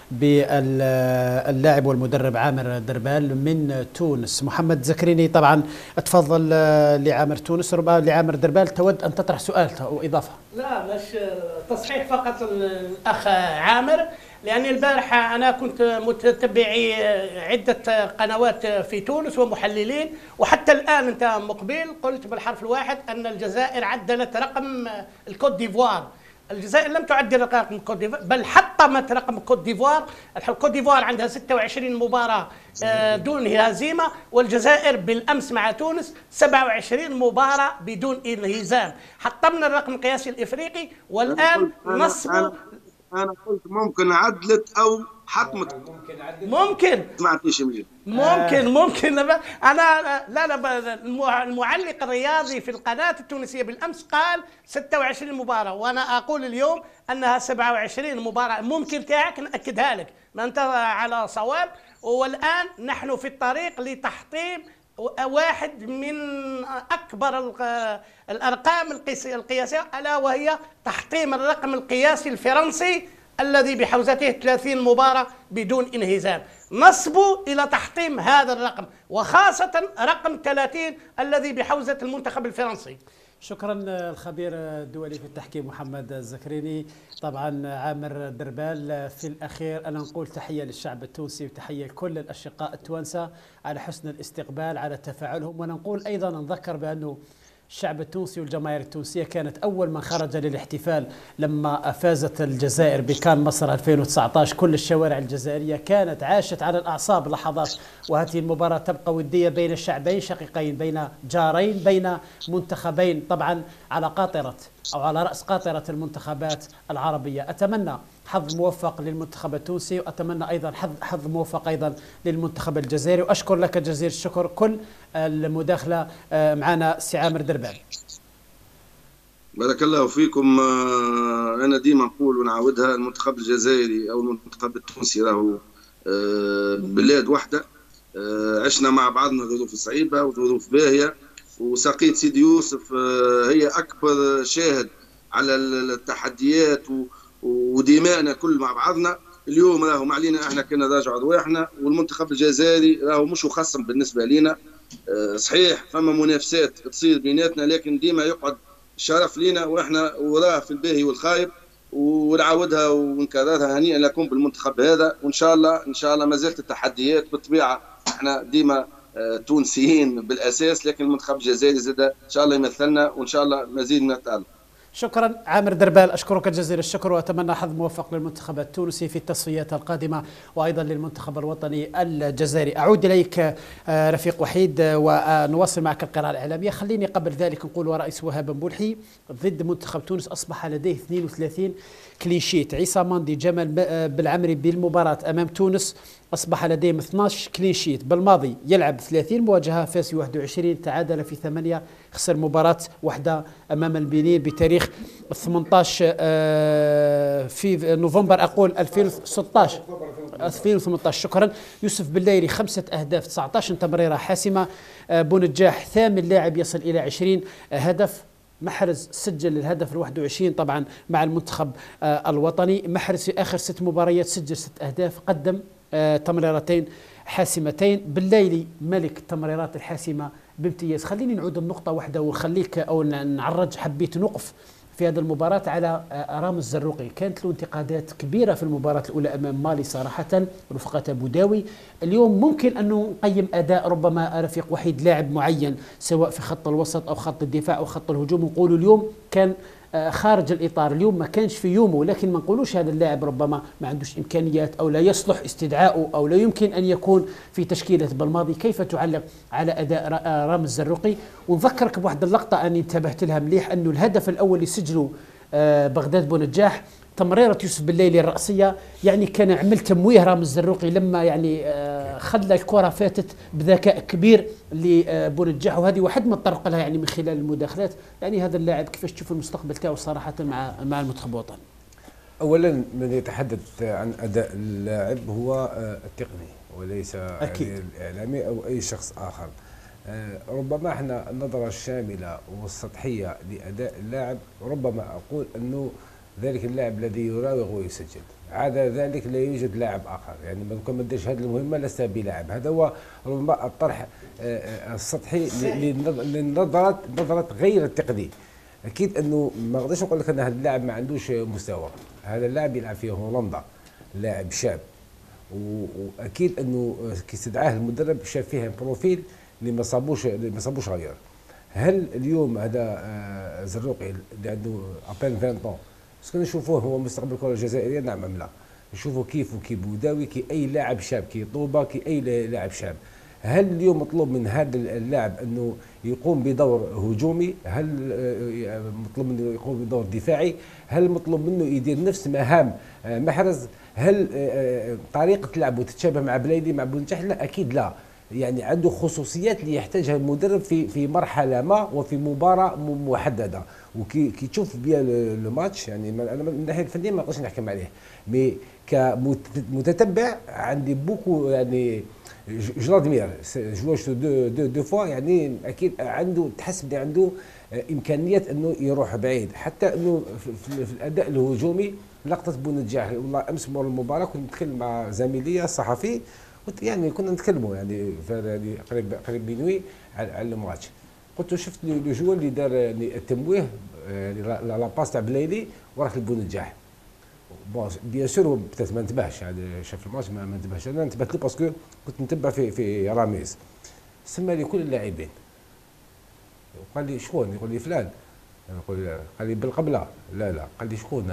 باللاعب والمدرب عامر دربال من تونس. محمد زكريني طبعا تفضل لعامر تونس، ربما لعامر دربال تود أن تطرح سؤال أو إضافة. لا مش تصحيح فقط الأخ عامر، لأن البارحة أنا كنت متتبعي عدة قنوات في تونس ومحللين، وحتى الآن أنت مقبل قلت بالحرف الواحد أن الجزائر عدلت رقم الكوت ديفوار. الجزائر لم تعدل رقم كوت ديفوار، بل حطمت رقم كوت ديفوار. كوت ديفوار عندها ستة وعشرين مباراة دون هزيمة، والجزائر بالأمس مع تونس سبعة وعشرين مباراة بدون انهزام. حطمنا الرقم القياسي الإفريقي، والآن نصب. أنا قلت ممكن عدلت أو حطمت. ممكن سمعتنيش منين؟ ممكن ممكن انا لا لا المعلق الرياضي في القناه التونسيه بالامس قال ستة وعشرين مباراه، وانا اقول اليوم انها سبعة وعشرين مباراه. ممكن تاعك ناكدها لك، ما انت على صواب. والان نحن في الطريق لتحطيم واحد من اكبر الارقام القياسيه، الا وهي تحطيم الرقم القياسي الفرنسي الذي بحوزته ثلاثين مباراة بدون انهزام. نصبوا إلى تحطيم هذا الرقم، وخاصة رقم ثلاثين الذي بحوزة المنتخب الفرنسي. شكرا الخبير الدولي في التحكيم محمد الزكريني. طبعا عامر دربال، في الأخير أنا نقول تحية للشعب التونسي وتحية لكل الأشقاء التوانسة على حسن الاستقبال، على تفاعلهم. ونقول أيضا نذكر بأنه الشعب التونسي والجماهير التونسية كانت أول من خرج للاحتفال لما فازت الجزائر بكان مصر ألفين وتسعة عشر. كل الشوارع الجزائرية كانت عاشت على الأعصاب لحظات، وهذه المباراة تبقى ودية بين شعبين شقيقين، بين جارين، بين منتخبين، طبعا على قاطرة أو على رأس قاطرة المنتخبات العربية. أتمنى حظ موفق للمنتخب التونسي، وأتمنى أيضا حظ حظ موفق أيضا للمنتخب الجزائري. وأشكر لك جزيل الشكر كل المداخلة معنا سي عامر دربال. بارك الله فيكم. أنا ديما نقول ونعاودها، المنتخب الجزائري أو المنتخب التونسي راهو بلاد واحدة. عشنا مع بعضنا ظروف صعيبة وظروف باهية، وساقية سيدي يوسف هي أكبر شاهد على التحديات ودماءنا كل مع بعضنا. اليوم راهو ما علينا، احنا كنا راجع رواحنا، والمنتخب الجزائري راهو مش مخصم بالنسبة لنا. صحيح فما منافسات تصير بيناتنا، لكن ديما يقعد شرف لنا واحنا وراه في الباهي والخايب. ونعاودها ونكررها، هنيئا لكم بالمنتخب هذا، وان شاء الله ان شاء الله ما زالت التحديات بالطبيعة. احنا ديما تونسيين بالاساس، لكن المنتخب الجزائري زاد ان شاء الله يمثلنا، وان شاء الله مزيد من التألق. شكرا عامر دربال، أشكرك جزيل الشكر، وأتمنى حظ موفق للمنتخب التونسي في التصفيات القادمة، وأيضا للمنتخب الوطني الجزائري. أعود إليك رفيق وحيد ونواصل معك القراءة الإعلامية. خليني قبل ذلك نقول ورئيس وهاب بنبلحي ضد منتخب تونس أصبح لديه اثنين وثلاثين كليشيت. عيسى ماندي جمال بالعمري بالمباراة أمام تونس أصبح لديهم اثني عشر كلين شيت. بالماضي يلعب ثلاثين مواجهة، فاز في واحد وعشرين، تعادل في ثمانية، خسر مباراة واحدة أمام البنين بتاريخ ثمانية عشر في نوفمبر أقول ألفين وستة عشر ألفين وثمانية عشر. شكرا. يوسف بالليري خمسة أهداف، تسعة عشر تمريرة حاسمة. بونجاح ثامن لاعب يصل إلى عشرين هدف. محرز سجل الهدف الواحد وعشرين طبعا مع المنتخب الوطني. محرز في آخر ست مباريات سجل ست أهداف، قدم تمريرتين حاسمتين. بالليلي ملك التمريرات الحاسمة بامتياز. خليني نعود النقطة واحدة ونخليك أو نعرج، حبيت نقف في هذه المباراة على رامز الزروقي. كانت له انتقادات كبيرة في المباراة الأولى أمام مالي صراحة رفقة أبو داوي. اليوم ممكن أن نقيم أداء ربما رفيق وحيد لاعب معين سواء في خط الوسط أو خط الدفاع أو خط الهجوم، ونقولوا اليوم كان خارج الإطار، اليوم ما كانش في يومه، لكن ما نقولوش هذا اللاعب ربما ما عندوش إمكانيات أو لا يصلح استدعاؤه أو لا يمكن أن يكون في تشكيلة بالماضي. كيف تعلق على أداء رامز الزروقي؟ ونذكرك بواحد اللقطة أني انتبهت لها مليح، أنه الهدف الأول اللي سجله بغداد بونجاح تمريرة يوسف بالليلي الرأسية، يعني كان عمل تمويه رامز الزروقي لما يعني خلى الكرة فاتت بذكاء كبير لبونجاح، وهذه واحد ما تطرق لها يعني من خلال المداخلات. يعني هذا اللاعب كيفاش تشوف المستقبل تاعو صراحة مع مع المنتخب الوطني؟ اولا من يتحدث عن اداء اللاعب هو التقني وليس أكيد الاعلامي او اي شخص اخر. ربما احنا النظرة الشاملة والسطحية لاداء اللاعب، ربما اقول انه ذلك اللاعب الذي يراوغ ويسجل، عدا ذلك لا يوجد لاعب اخر. يعني ما كان ما دارش هذه المهمه لست بلاعب. هذا هو ربما الطرح السطحي للنظرات نظرات غير التقني. اكيد انه ما نقدرش نقول لك ان هذا اللاعب ما عندوش مستوى. هذا اللاعب يلعب في هولندا، لاعب شاب، واكيد انه كي استدعاه المدرب شاف فيه بروفيل اللي ما صابوش اللي ما صابوش غير. هل اليوم هذا زروقي اللي عنده ابان عشرين طون بس نشوفوه هو مستقبل الكره الجزائريه؟ نعم ام لا؟ نشوفوا كيف وكي بوداوي كي اي لاعب شاب كي طوبه كي اي لاعب شاب. هل اليوم مطلوب من هذا اللاعب انه يقوم بدور هجومي؟ هل مطلوب منه يقوم بدور دفاعي؟ هل مطلوب منه يدير نفس مهام محرز؟ هل طريقه لعبه تتشابه مع بلايلي مع بونجاح؟ لا اكيد لا. يعني عنده خصوصيات اللي يحتاجها المدرب في في مرحله ما وفي مباراه محدده. وكي كي تشوف بيا لو ماتش، يعني انا من الناحيه الفنيه ما نقدرش نحكم عليه، مي كمتتبع عندي بوكو يعني جلادمير جواج دو دو دو فوا، يعني اكيد عنده تحس بلي عنده امكانيات انه يروح بعيد. حتى انه في, في الاداء الهجومي لقطه بونجاح، والله امس مور المباراه كنت نتكلم مع زميلي الصحفي، يعني كنا نتكلموا يعني يعني قريب قريب بينوي على, على الماتش. قلت له شفت لو جو اللي دار يعني التمويه يعني لا باس تاع بلايلي وراح لبونجاح. بون بيان سور بتات ما انتبهش، يعني شاف الماتش ما انتبهش. انا انتبهت له باسكو كنت نتبع في في راميز، سمى لي كل اللاعبين وقال لي شكون؟ يقول لي فلان، نقول قال لي بالقبله، لا لا قال لي شكون؟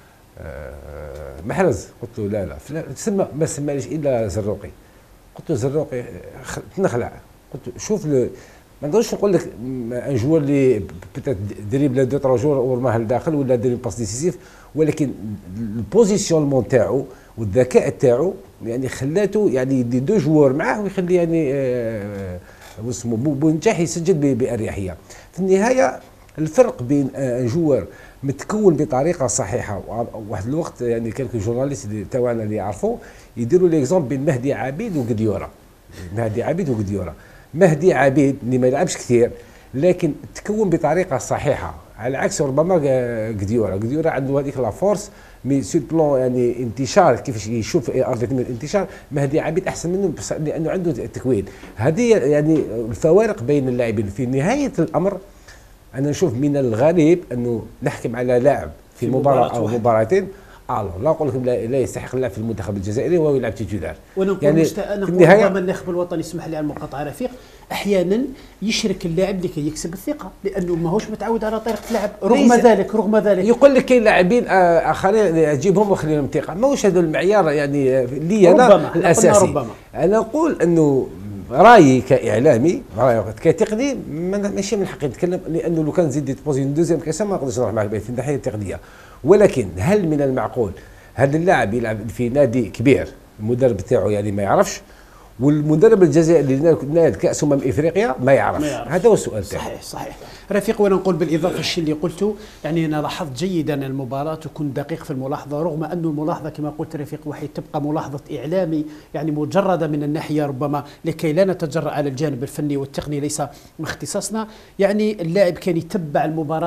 آه محرز. قلت له لا لا فلان سمى، ما سماليش الا زروقي. قلت له زروقي تنخلع. قلت له شوف ما نقدرش نقول لك ان جوار اللي بتات دريبل دو ترا جور ورماه لداخل ولا دير باس ديسيسيف، ولكن البوزيسيونمون تاعو والذكاء تاعو يعني خلاته يعني يدي دو جوار معاه ويخلي يعني آه واسمه بونجاح يسجل باريحيه. في النهايه الفرق بين ان جوار متكون بطريقه صحيحه، واحد الوقت يعني كالكو جورناليست تاعنا اللي يعرفوا يديروا ليكزومبل بين مهدي عبيد وقديوره. مهدي عبيد وقديوره مهدي عبيد اللي ما يلعبش كثير لكن تكون بطريقه صحيحه، على عكس ربما قديوره. قديوره عنده هذيك لا فورس مي سو بلون يعني انتشار، كيفاش يشوف ارضيه الانتشار مهدي عبيد احسن منه لانه عنده التكوين. هذه يعني الفوارق بين اللاعبين. في نهايه الامر انا نشوف من الغريب انه نحكم على لاعب في, في مباراه او مباراتين الو لا نقول لكم لا يستحق اللعب في المنتخب الجزائري وهو يلعب تيتولار. ونقول يعني في النهايه ربما الناخب الوطني يسمح لي على المقاطعه رفيق، احيانا يشرك اللاعب لكي يكسب الثقه لانه ماهوش متعود على طريقه اللعب. رغم ذلك رغم ذلك يقول لك كاين لاعبين اخرين تجيبهم وخليهم ثقه، ماهوش هذا المعيار يعني لي انا الاساسي. ربما. انا نقول انه رايي كاعلامي رايي كتقني ماشي من حقي نتكلم، لانه لو كان زيد تبوزي دوزيام كاس ما نقدرش نروح معك في الناحيه التقنيه. ولكن هل من المعقول هذا اللاعب يلعب في نادي كبير المدرب تاعو يعني ما يعرفش، والمدرب الجزائري اللي نال كاس امم افريقيا ما يعرفش؟ هذا هو السؤال تاعي. صحيح صحيح رفيق. وانا نقول بالاضافه الشيء اللي قلته، يعني انا لاحظت جيدا المباراه وكنت دقيق في الملاحظه، رغم انه الملاحظه كما قلت رفيق وحيد تبقى ملاحظه اعلامي يعني مجرده من الناحيه ربما لكي لا نتجرأ على الجانب الفني والتقني ليس من اختصاصنا. يعني اللاعب كان يتبع المباراه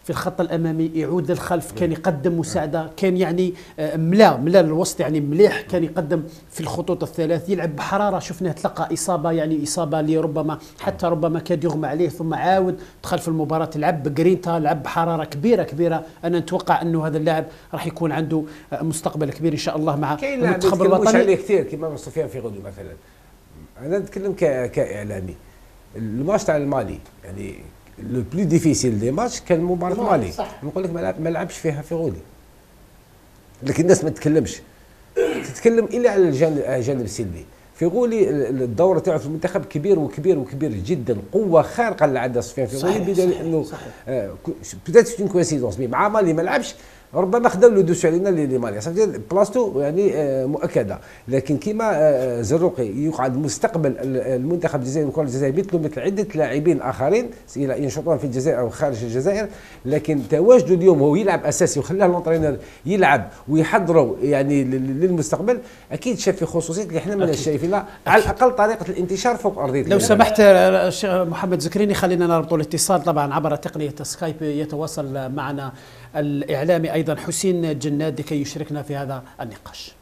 في الخط الامامي، يعود للخلف، كان يقدم مساعده، كان يعني ملا ملا الوسط يعني مليح، كان يقدم في الخطوط الثلاث، يلعب بحراره. شفناه تلقى اصابه يعني اصابه اللي ربما حتى ربما كاد يغمى عليه، ثم عاود دخل في المباراه، لعب بجرينتا، لعب بحراره كبيره كبيره. انا نتوقع انه هذا اللاعب راح يكون عنده مستقبل كبير ان شاء الله مع المنتخب الوطني. كاين عليه كثير كيما سفيان فيغولي مثلا. انا نتكلم كاعلامي، الماتش تاع المالي يعني لو بلو ديفيسيل دي ماتش كان مباراه مالي، نقول لك ما لعبش فيها فيغولي، لكن الناس ما تتكلمش، تتكلم الا على الجانب الجانب السلبي. فيغولي الدور تاعو في المنتخب كبير وكبير وكبير جدا، قوه خارقه اللي عندها سفيان فيغولي، بدليل انه بيتيت سي اون كوينسيدونس مع مالي ما لعبش، ربما خداو له دوسو علينا اللي مالي صافي بلاصتو يعني مؤكده. لكن كيما زروقي يقعد مستقبل المنتخب الجزائري والكره الجزائريه مثل مثل عده لاعبين اخرين ينشطون في الجزائر او خارج الجزائر، لكن تواجده اليوم هو يلعب اساسي وخلاه لونطرينور يلعب ويحضروا يعني للمستقبل، اكيد شاف في خصوصيات اللي احنا ما شايفينها، على الاقل طريقه الانتشار فوق ارضيه. لو سمحت الشيخ محمد زكريني خلينا نربط الاتصال طبعا عبر تقنيه سكايب، يتواصل معنا الإعلامي أيضا حسين جناد لكي يشاركنا في هذا النقاش.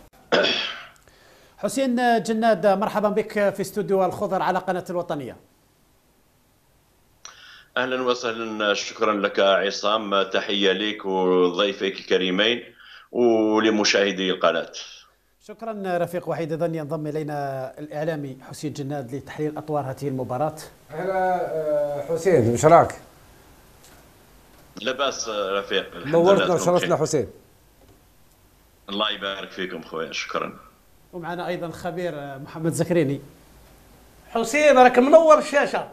حسين جناد، مرحبا بك في استوديو الخضر على قناة الوطنية. أهلا وسهلا، شكرا لك عصام، تحية لك وضيفك الكريمين ولمشاهدي القناة. شكرا رفيق وحيد. إذن ينضم إلينا الإعلامي حسين جناد لتحليل أطوار هذه المباراة. أهلا حسين، وش راك؟ لا بأس رفيق، نورتنا وشرفتنا حسين. الله يبارك فيكم خويا، شكرا. ومعنا أيضا خبير محمد زكريني. حسين راك منور الشاشة.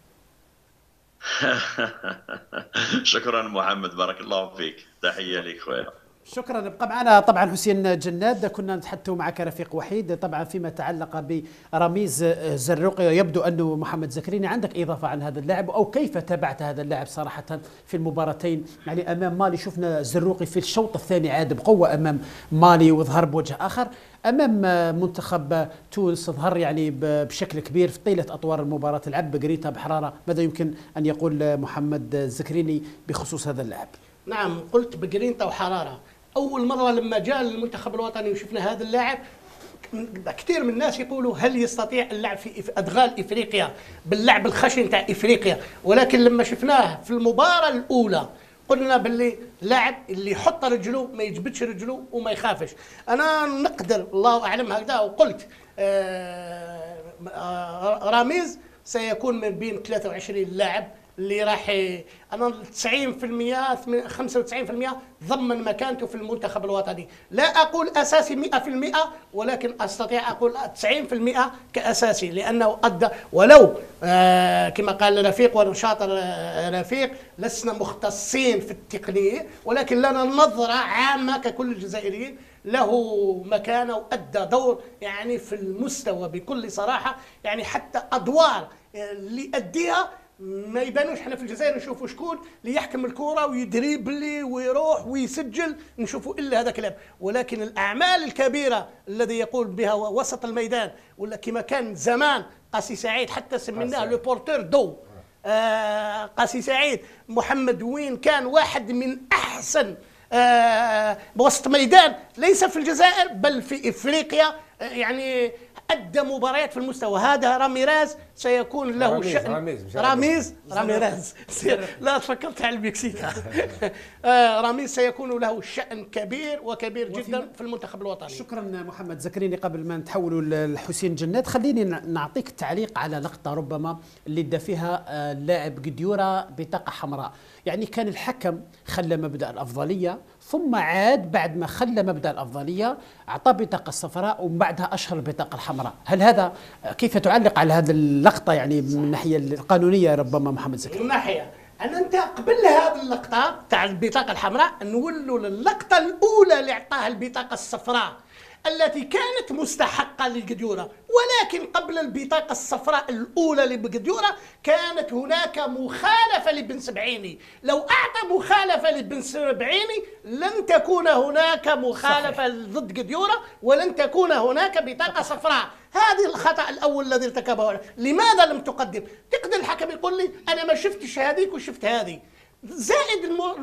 شكرا محمد، بارك الله فيك، تحية لك خويا. شكرا. ابقى معنا طبعا حسين جناد. كنا نتحدث معك رفيق وحيد طبعا فيما يتعلق برميز زروقي، يبدو انه محمد زكريني عندك اضافه عن هذا اللاعب، او كيف تابعت هذا اللاعب صراحه في المباراتين؟ يعني امام مالي شفنا زروقي في الشوط الثاني عاد بقوه امام مالي وظهر بوجه اخر، امام منتخب تونس ظهر يعني بشكل كبير في طيله اطوار المباراه، لعب بجريتا بحراره. ماذا يمكن ان يقول محمد زكريني بخصوص هذا اللاعب؟ نعم، قلت بجرينتا وحراره. أول مرة لما جاء المنتخب الوطني وشفنا هذا اللاعب، كثير من الناس يقولوا هل يستطيع اللعب في أدغال إفريقيا باللعب الخشن تاع إفريقيا، ولكن لما شفناه في المباراة الأولى قلنا باللي لاعب اللي يحط رجله ما يجبدش رجله وما يخافش. أنا نقدر الله أعلم هكذا، وقلت راميز سيكون من بين ثلاثة وعشرين لاعب اللي راح انا تسعين بالمئة خمسة وتسعين بالمئة ضمن مكانته في المنتخب الوطني. لا اقول اساسي مئة بالمئة، ولكن استطيع اقول تسعين بالمئة كاساسي، لانه ادى ولو آه كما قال رفيق وانا شاطر آه رفيق، لسنا مختصين في التقنيه، ولكن لنا نظره عامه ككل الجزائريين، له مكانه وادى دور يعني في المستوى بكل صراحه، يعني حتى ادوار اللي اديها ما يبانوش. احنا في الجزائر نشوفوا شكون اللي يحكم الكره ويدريبلي ويروح ويسجل، نشوفوا الا هذا كلام، ولكن الاعمال الكبيره الذي يقول بها وسط الميدان، ولا كما كان زمان قاسي سعيد حتى سميناه لو بورتور دو آه قاسي سعيد محمد، وين كان واحد من احسن آه بوسط ميدان ليس في الجزائر بل في افريقيا، آه يعني أدى مباريات في المستوى. هذا راميريز سيكون له راميز شأن راميز راميز راميريز لا تفكرت على المكسيك. راميز سيكون له شأن كبير وكبير جدا في المنتخب الوطني. شكرا محمد زكريني. قبل ما نتحولوا لحسين جناد، خليني نعطيك تعليق على لقطة ربما اللي ادى فيها اللاعب قديورة بطاقة حمراء. يعني كان الحكم خلى مبدأ الأفضلية، ثم عاد بعد ما خلى مبدأ الأفضلية أعطى بطاقة صفراء ومن بعدها أشهر البطاقة الحمراء. هل هذا كيف تعلق على هذه اللقطة يعني من الناحية القانونية ربما محمد زكريا؟ من ناحية أنا أنت قبل هذه اللقطة تاع البطاقة الحمراء نولوا للقطة الأولى اللي أعطاها البطاقة الصفراء التي كانت مستحقة للقديورة، ولكن قبل البطاقة الصفراء الأولى لبقديورة كانت هناك مخالفة لبن سبعيني. لو أعطى مخالفة لبن سبعيني لن تكون هناك مخالفة ضد قديورة ولن تكون هناك بطاقة صفراء. هذا الخطأ الأول الذي ارتكبه. لماذا لم تقدم؟ تقدر الحكم يقول لي أنا ما شفتش هذيك وشفت هذه. زائد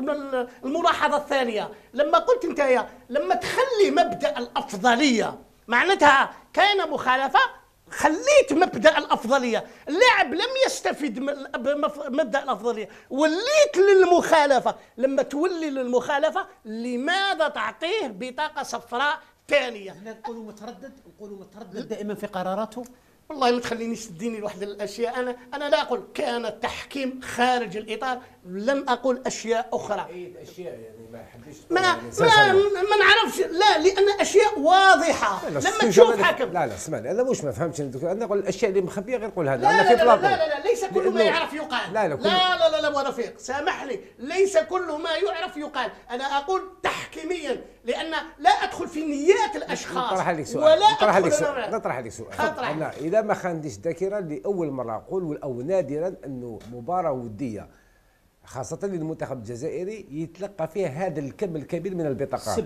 الملاحظة الثانية لما قلت انت يا لما تخلي مبدأ الأفضلية معناتها كان مخالفة، خليت مبدأ الأفضلية، اللاعب لم يستفيد من مبدأ الأفضلية، وليت للمخالفة. لما تولي للمخالفة لماذا تعطيه بطاقة صفراء ثانية؟ احنا نقولوا متردد، نقولوا متردد دائما في قراراته. والله ما تخلينيش تديني لواحد الاشياء، انا انا لا اقول كان التحكيم خارج الاطار، لم اقول اشياء اخرى. اي اشياء يعني ما حبيتش ما ما, ما نعرفش، لا لان اشياء واضحه. لما تشوف حكم لا لا اسمعني، انا مش ما فهمتش دكتور، انا نقول الاشياء اللي مخبيه غير قول هذا. لا انا لا في لا, لا, لا لا لا ليس كل ما يعرف يقال. لا لا لا لا لا, لا, لا رفيق سامحني، ليس كل ما يعرف يقال. انا اقول تحكيميا لان لا ادخل في نيات الاشخاص. نطرح عليك سؤال ولا نطرح عليك سؤال نطرح عليك سؤال انا اذا ما خانديش ذاكره لاول مره اقول او نادرا انه مباراه وديه خاصة للمنتخب الجزائري يتلقى فيها هذا الكم الكبير من البطاقات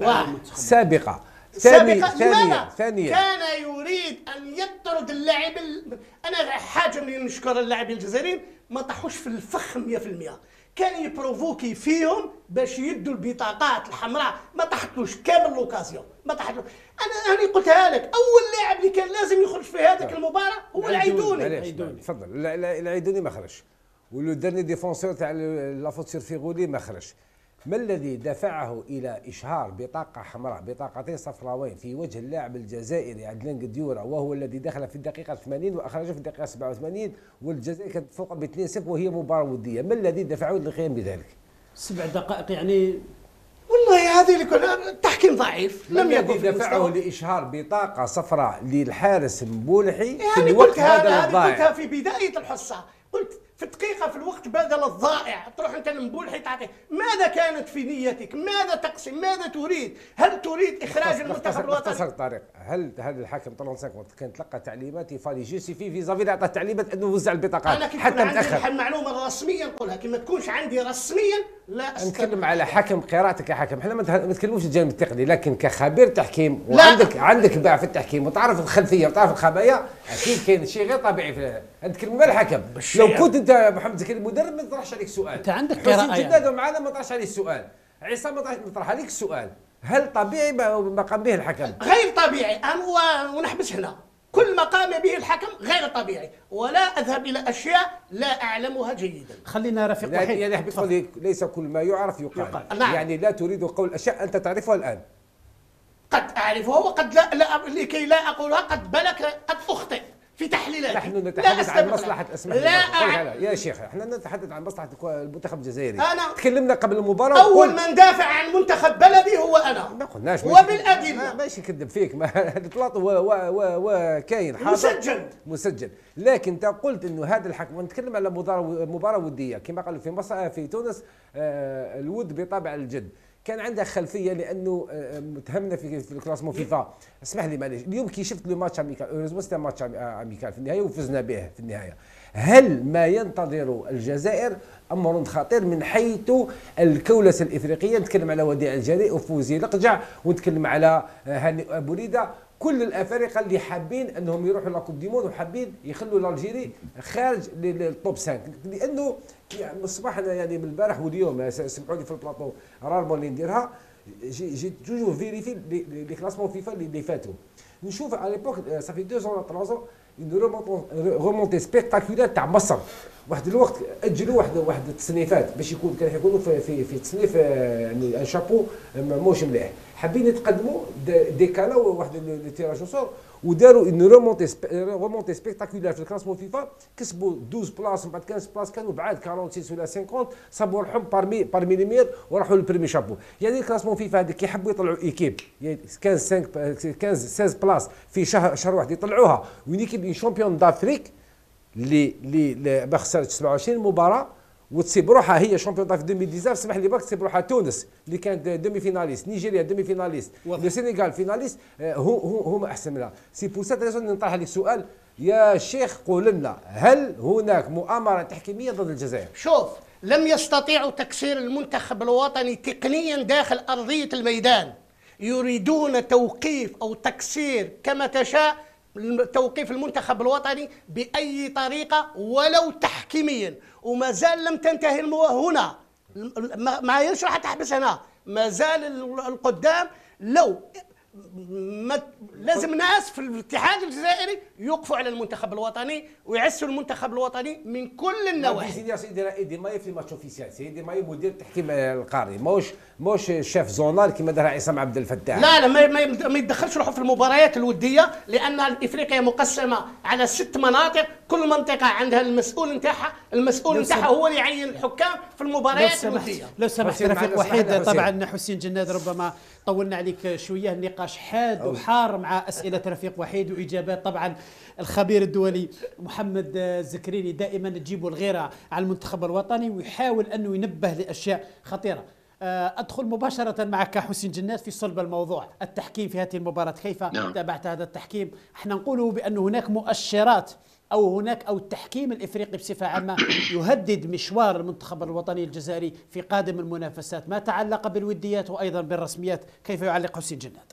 سابقة. ثانيا ثانيا ثانيا كان يريد ان يطرد اللاعب ال... انا حاجه اللي نشكر اللاعبين الجزائريين ما طاحوش في الفخ مئة بالمئة، كان يبروفوكي فيهم باش يدوا البطاقات الحمراء، ما طاحتلوش كامل لوكازيون، ما طاحتلوش. انا انا قلتها لك، اول لاعب اللي كان لازم يخرج في هذيك المباراه هو العيدوني. تفضل. العيدوني ما خرجش، ولو داني ديفونسور تاع لافوت سير فيغولي ما خرج. ما الذي دفعه الى اشهار بطاقه حمراء بطاقتين صفراوين في وجه اللاعب الجزائري عدلان قديورة، وهو الذي دخل في الدقيقه ثمانين واخرجه في الدقيقه سبعة وثمانين، والجزائر كانت فوق ب اثنين صفر وهي مباراه وديه. ما الذي دفعه للقيام بذلك؟ سبع دقائق يعني. والله هذه اللي التحكيم ضعيف، لم يكن الذي دفعه لاشهار بطاقه صفراء للحارس مبولحي يعني في الوقت هذا الضائع. قلتها في بدايه الحصه، قلت في دقيقة في الوقت بدل الضائع تروح أنت لمبولحي تعطيه. ماذا كانت في نيتك؟ ماذا تقصد؟ ماذا تريد؟ هل تريد إخراج المنتخب الوطني؟ مختصر طارق، هل هذا الحكم ثلاثين وقت كان تلقى تعليمات يفالي جوسيفي في زافير أعطاه تعليمات أنه وزع البطاقات أنا كي حتى عندي متأخر. المعلومة الرسمية نقولها، كي ما تكونش عندي رسميا لا أستطيع. نتكلم على حكم قراءتك كحكم، احنا ما نتكلموش الجانب التقني، لكن كخبير تحكيم وعندك عندك باع في التحكيم وتعرف الخلفيه وتعرف الخبايا، اكيد كاين شيء غير طبيعي في هذا. نتكلم مع الحكم. لو كنت انت محمد زكريا المدرب ما نطرحش عليك سؤال. انت عندك قراءه حسين جداد معنا ما نطرحش عليه السؤال. عصام ما نطرح عليك السؤال. هل طبيعي ما قام به الحكم؟ غير طبيعي. أنا ونحبس هنا. كل ما قام به الحكم غير طبيعي، ولا اذهب الى اشياء لا اعلمها جيدا. خلينا رفيق وحيد. يعني حبيت تقول ليس كل ما يعرف يقال, يقال. نعم. يعني لا تريد قول اشياء انت تعرفها الان. قد اعرفها وقد لا, لا لكي لا اقولها قد بلك قد اخطئ في تحليلاتي. نحن نتحدث عن مصلحة اسمح لا أع... يا شيخ احنا نتحدث عن مصلحة المنتخب الجزائري. أنا تكلمنا قبل المباراة أول من دافع عن منتخب بلدي هو أنا. ما قلناش وبالأدلة. ماشي يكذب فيك ما البلاط وكاين حاضر مسجل مسجل، لكن أنت قلت إنه هذا الحكم نتكلم على مباراة ودية كما قالوا في مصر في تونس آه الود بطابع الجد. كان عندها خلفيه لانه متهمنا في في الكلاسمون فيفا. اسمح لي معليش، اليوم كي شفت لو ماتش اميكال اوريزمون سيتي ماتش اميكال في النهايه وفزنا به في النهايه. هل ما ينتظر الجزائر امر خطير من حيث الكولسه الافريقيه؟ نتكلم على وديع الجريء وفوزي لقجع ونتكلم على هاني ابوليدا، كل الافارقه اللي حابين انهم يروحوا لاكوب دي مون وحابين يخلوا الجيري خارج التوب خمسة، لانه الصباح انا يعني من البارح واليوم سمحوا لي في البلاطو رارمون اللي نديرها جي جي توجور فيريفي لي كلاسمون فيفا اللي فاتوا، نشوف على ليبوك صافي دو زون ثلاث اون رومونتي سبيكتاكولار تاع مصر. واحد الوقت اجلوا واحد واحد التصنيفات باش يكون كان يكونوا في في في تصنيف يعني ان شابو موش مليح، حابين يتقدموا ديكالاو واحد لي تيراج سور وداروا ان رومونتي رومونتي سبيكتاكولار في الكلاسمون فيفا، كسبوا اثنا عشر بلاص من بعد خمسة عشر بلاص كانوا بعاد أربعة وستين ولا خمسين، صابوا روحهم بارمي بارمي لي مير وراحوا للبريمي شابو. يعني الكلاسمون فيفا هذيك كيحبوا يطلعوا ايكيب خمسة خمسة ستة عشر بلاص في شهر شهر واحد يطلعوها وين ايكيب اون شامبيون دافريك اللي اللي ما خسرتش سبعة وعشرين مباراه وتصيب روحها هي شامبيون دافريك ألفين وتسعطاش. اسمح لي برك تصيب روحها تونس اللي كانت دومي فيناليست، نيجيريا دومي فيناليست، السنغال فيناليست، هو هو هما احسن منها. سي بور سات ريزون نطرح عليك سؤال يا شيخ، قول لنا هل هناك مؤامره تحكيميه ضد الجزائر؟ شوف، لم يستطيعوا تكسير المنتخب الوطني تقنيا داخل ارضيه الميدان، يريدون توقيف او تكسير كما تشاء توقيف المنتخب الوطني بأي طريقة ولو تحكيميا، وما زال لم تنتهي هنا. ما يشرح تحبس هنا، ما زال القدام. لو ما لازم ناس في الاتحاد الجزائري يوقفوا على المنتخب الوطني ويعسوا المنتخب الوطني من كل النواحي. سيدي سيدي رائدي ماي في ماتش اوفيسيال، سيدي ماي مدير التحكيم القاري، موش موش شيف زونال كما دار عصام عبد الفتاح. لا لا ما ما يتدخلش روحه في المباريات الوديه، لان افريقيا مقسمه على ست مناطق، كل منطقه عندها المسؤول نتاعها، المسؤول نتاعها هو اللي يعين الحكام في المباريات الوديه. لو سمحت رفيق وحيد، طبعا حسين جناد ربما طولنا عليك شويه، النقاش حاد وحار مع اسئله رفيق وحيد واجابات طبعا الخبير الدولي محمد الزكريني دائما تجيبوا الغيره على المنتخب الوطني ويحاول انه ينبه لاشياء خطيره. ادخل مباشره معك حسين جناد في صلب الموضوع، التحكيم في هذه المباراه كيف تابعت هذا التحكيم؟ احنا نقول بان هناك مؤشرات او هناك او التحكيم الافريقي بصفه عامه يهدد مشوار المنتخب الوطني الجزائري في قادم المنافسات، ما تعلق بالوديات وايضا بالرسميات، كيف يعلق حسين جناد؟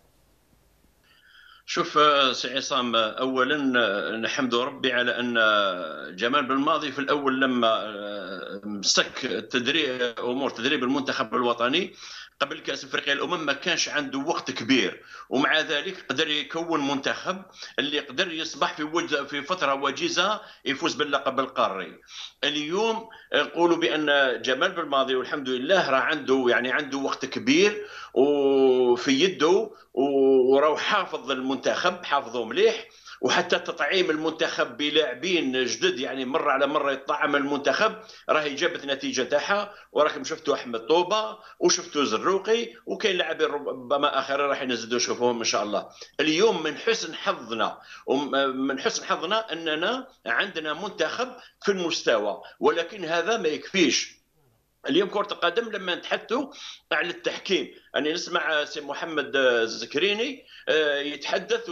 شوف سي عصام، اولا نحمد ربي على ان جمال بالماضي في الاول لما مسك التدريب امور تدريب المنتخب الوطني قبل كاس افريقيا الامم ما كانش عنده وقت كبير، ومع ذلك قدر يكون منتخب اللي قدر يصبح في وجه في فتره وجيزه يفوز باللقب القاري. اليوم نقولوا بان جمال بالماضي والحمد لله راه عنده يعني عنده وقت كبير وفي يده، وراه حافظ المنتخب حافظه مليح، وحتى تطعيم المنتخب بلاعبين جدد يعني مره على مره يطعم المنتخب راهي جابت نتيجه تاعها. وراكم شفتوا احمد طوبه وشفتوا زروقي وكاين لاعبين ربما اخرين راح نزيدوا نشوفوهم ان شاء الله. اليوم من حسن حظنا ومن حسن حظنا اننا عندنا منتخب في المستوى، ولكن هذا ما يكفيش. اليوم كرة القدم لما نتحدثوا على التحكيم، أنا نسمع سي محمد الزكريني يتحدث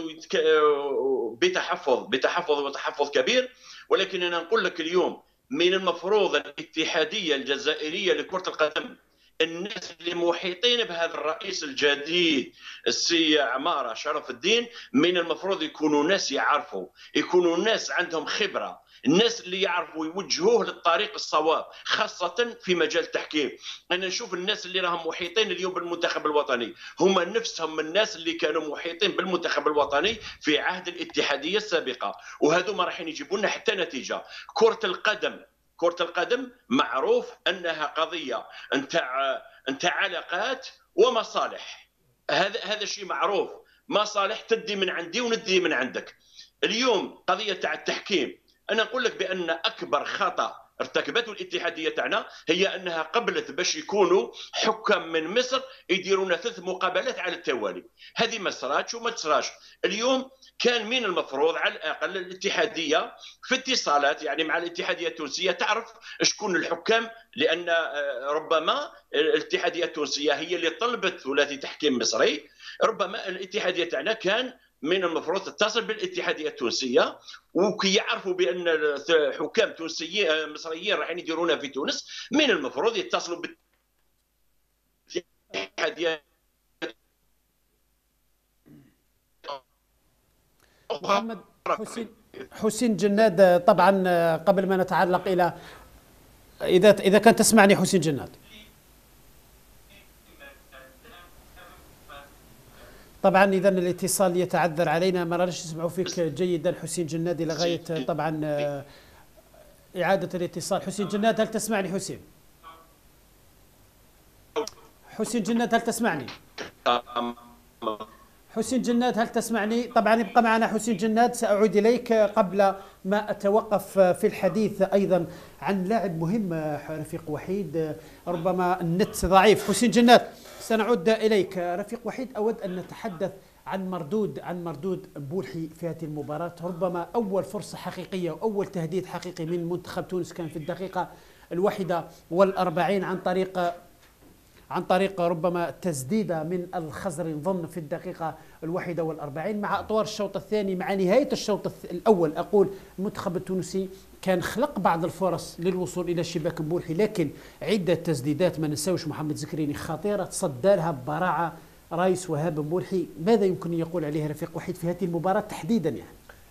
بتحفظ بتحفظ وتحفظ كبير، ولكن أنا نقول لك اليوم من المفروض الاتحادية الجزائرية لكرة القدم، الناس اللي محيطين بهذا الرئيس الجديد السي عمارة شرف الدين، من المفروض يكونوا ناس يعرفوا، يكونوا ناس عندهم خبرة، الناس اللي يعرفوا يوجهوه للطريق الصواب، خاصة في مجال التحكيم. أنا نشوف الناس اللي راهم محيطين اليوم بالمنتخب الوطني هم نفسهم الناس اللي كانوا محيطين بالمنتخب الوطني في عهد الاتحادية السابقة، وهذوما راح يجيبوا لنا حتى نتيجة. كرة القدم كرة القدم معروف أنها قضية نتاع نتاع علاقات ومصالح، هذا هذا شيء معروف، مصالح تدي من عندي وندي من عندك. اليوم قضية تاع التحكيم، أنا نقول لك بأن أكبر خطأ ارتكبته الاتحادية تاعنا هي أنها قبلت باش يكونوا حكام من مصر يديرون ثلاث مقابلات على التوالي. هذه ما صراتش وما تصراش. اليوم كان من المفروض على الأقل الاتحادية في اتصالات يعني مع الاتحادية التونسية تعرف شكون الحكام، لأن ربما الاتحادية التونسية هي اللي طلبت ثلاثي تحكيم مصري، ربما الاتحادية تاعنا كان من المفروض تتصل بالاتحاديه التونسيه وكي يعرفوا بان حكام تونسيين مصريين راح يديرونها في تونس، من المفروض يتصلوا بالاتحاديه. محمد حسين حسين جناد، طبعا قبل ما نتعلق الى اذا اذا كان تسمعني حسين جناد، طبعا اذا الاتصال يتعذر علينا، ما راناش نسمعوا فيك جيدا حسين جناد لغايه طبعا اعاده الاتصال. حسين جناد هل تسمعني؟ حسين حسين جناد هل تسمعني؟ حسين جناد هل تسمعني؟ طبعا ابقى معنا حسين جناد، سأعود إليك قبل ما أتوقف في الحديث أيضا عن لاعب مهم رفيق وحيد، ربما النت ضعيف. حسين جناد سنعود إليك. رفيق وحيد، أود أن نتحدث عن مردود عن مردود بولحي في هذه المباراة. ربما أول فرصة حقيقية وأول تهديد حقيقي من منتخب تونس كان في الدقيقة الواحدة والأربعين عن طريق عن طريق ربما تسديدة من الخزري نظن في الدقيقة الواحدة والأربعين. مع أطوار الشوط الثاني مع نهاية الشوط الأول أقول المنتخب التونسي كان خلق بعض الفرص للوصول إلى شباك بولحي، لكن عدة تسديدات ما نساوش محمد زكريني خطيرة تصدى لها ببراعة رايس وهاب بولحي. ماذا يمكن أن يقول عليه رفيق وحيد في هذه المباراة تحديدا؟ يعني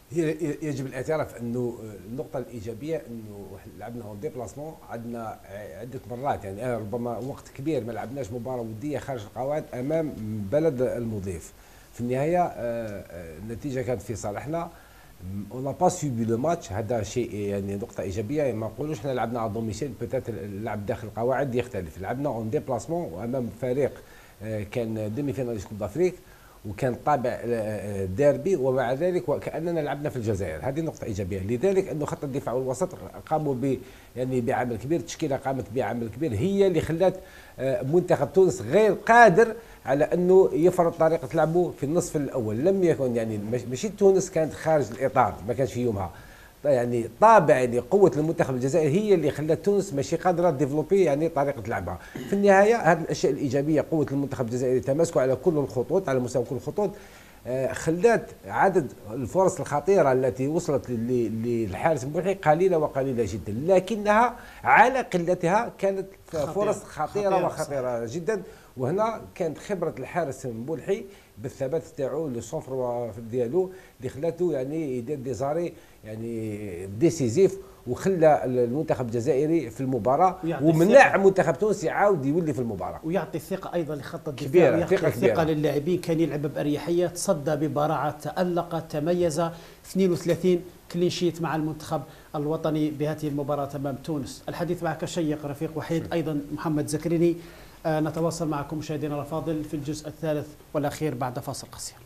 هي يجب الاعتراف انه النقطه الايجابيه انه لعبنا اون ديبلاسمون عندنا عده مرات، يعني انا ربما وقت كبير ما لعبناش مباراه وديه خارج القواعد امام بلد المضيف. في النهايه النتيجه كانت في صالحنا. اون نا با سوبي لو ماتش، هذا شيء يعني نقطه ايجابيه. ما نقولوش احنا لعبنا على دوميسيل بوتيت اللعب داخل القواعد يختلف. لعبنا اون ديبلاسمون وامام فريق كان ديمي فيناليست كوب دافريك وكان طابع ديربي، ومع ذلك وكاننا لعبنا في الجزائر. هذه نقطه ايجابيه. لذلك انه خط الدفاع والوسط قاموا ب يعني بعمل كبير، التشكيله قامت بعمل كبير، هي اللي خلات منتخب تونس غير قادر على انه يفرض طريقه لعبه في النصف الاول. لم يكن يعني ماشي تونس كانت خارج الاطار، ما كانش في يومها يعني طابع يعني قوه المنتخب الجزائري هي اللي خلت تونس ماشي قادره ديفلوبي يعني طريقه لعبها. في النهايه هذه الاشياء الايجابيه، قوه المنتخب الجزائري تماسكه على كل الخطوط، على مستوى كل الخطوط، خلات عدد الفرص الخطيره التي وصلت للحارس الملحي قليله وقليله جدا، لكنها على قلتها كانت فرص خطيره, خطيرة وخطيره جدا. وهنا كانت خبره الحارس الملحي بالثبات تاعو لو سونتر ديالو اللي خلاته يعني يدير دي زاري يعني ديسيزيف، وخلى المنتخب الجزائري في المباراه ومنع منتخب تونس يعاود يولي في المباراه، ويعطي الثقه ايضا لخط الدفاع، كبيرة ويعطي ثقه الثقه للاعبين. كان يلعب باريحيه، تصدى ببراعه، تالق، تميز. اثنين وثلاثين كلين شيت مع المنتخب الوطني بهذه المباراه امام تونس. الحديث معك شيق رفيق وحيد، ايضا محمد زكريني. آه نتواصل معكم مشاهدينا الافاضل في الجزء الثالث والاخير بعد فاصل قصير.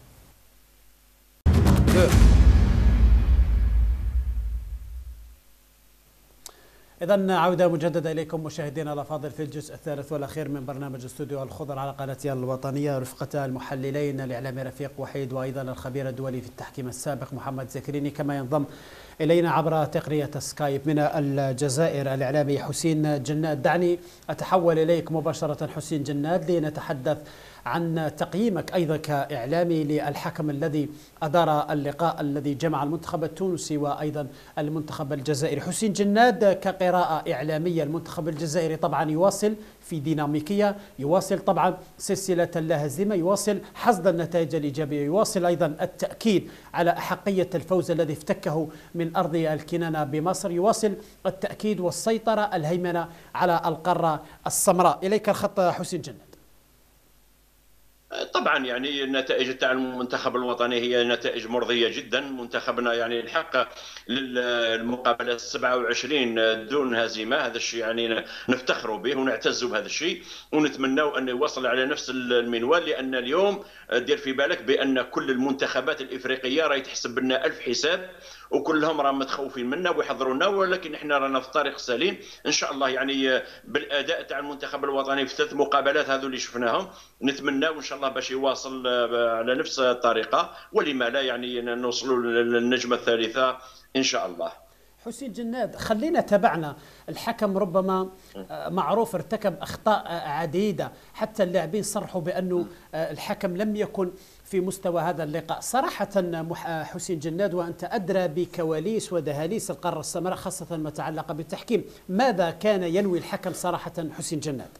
إذن عودة مجددة إليكم مشاهدينا الأفاضل في الجزء الثالث والأخير من برنامج استوديو الخضر على قناتنا الوطنية، رفقة المحللين الإعلامي رفيق وحيد، وأيضا الخبير الدولي في التحكيم السابق محمد زكريني، كما ينضم إلينا عبر تقنية سكايب من الجزائر الإعلامي حسين جناد. دعني أتحول إليك مباشرة حسين جناد لنتحدث عن تقييمك أيضا كإعلامي للحكم الذي أدار اللقاء الذي جمع المنتخب التونسي وأيضا المنتخب الجزائري. حسين جناد، كقراءة إعلامية، المنتخب الجزائري طبعا يواصل في ديناميكية، يواصل طبعا سلسلة لا هزيمة، يواصل حصد النتائج الإيجابية، يواصل أيضا التأكيد على أحقية الفوز الذي افتكه من أرض الكنانة بمصر، يواصل التأكيد والسيطرة الهيمنة على القارة السمراء. إليك الخط حسين جناد. طبعا يعني النتائج تاع المنتخب الوطني هي نتائج مرضيه جدا. منتخبنا يعني الحق للمقابله السبعة وعشرين دون هزيمه، هذا الشيء يعني نفتخروا به ونعتز بهذا الشيء، ونتمنوا انه يوصل على نفس المنوال. لان اليوم دير في بالك بان كل المنتخبات الافريقيه راهي تحسب لنا الف حساب، وكلهم راهم متخوفين منا ويحضرونا، ولكن احنا رانا في الطريق السليم ان شاء الله. يعني بالاداء تاع المنتخب الوطني في ثلاث مقابلات هذو اللي شفناهم، نتمنى وان شاء الله باش يواصل على نفس الطريقه، ولما لا يعني نوصلوا للنجمه الثالثه ان شاء الله. حسين جناد، خلينا تبعنا الحكم ربما معروف ارتكب أخطاء عديدة، حتى اللاعبين صرحوا بأنه الحكم لم يكن في مستوى هذا اللقاء. صراحة حسين جناد، وأنت أدرى بكواليس ودهاليس القارة السمراء خاصة ما تعلق بالتحكيم، ماذا كان ينوي الحكم صراحة حسين جناد؟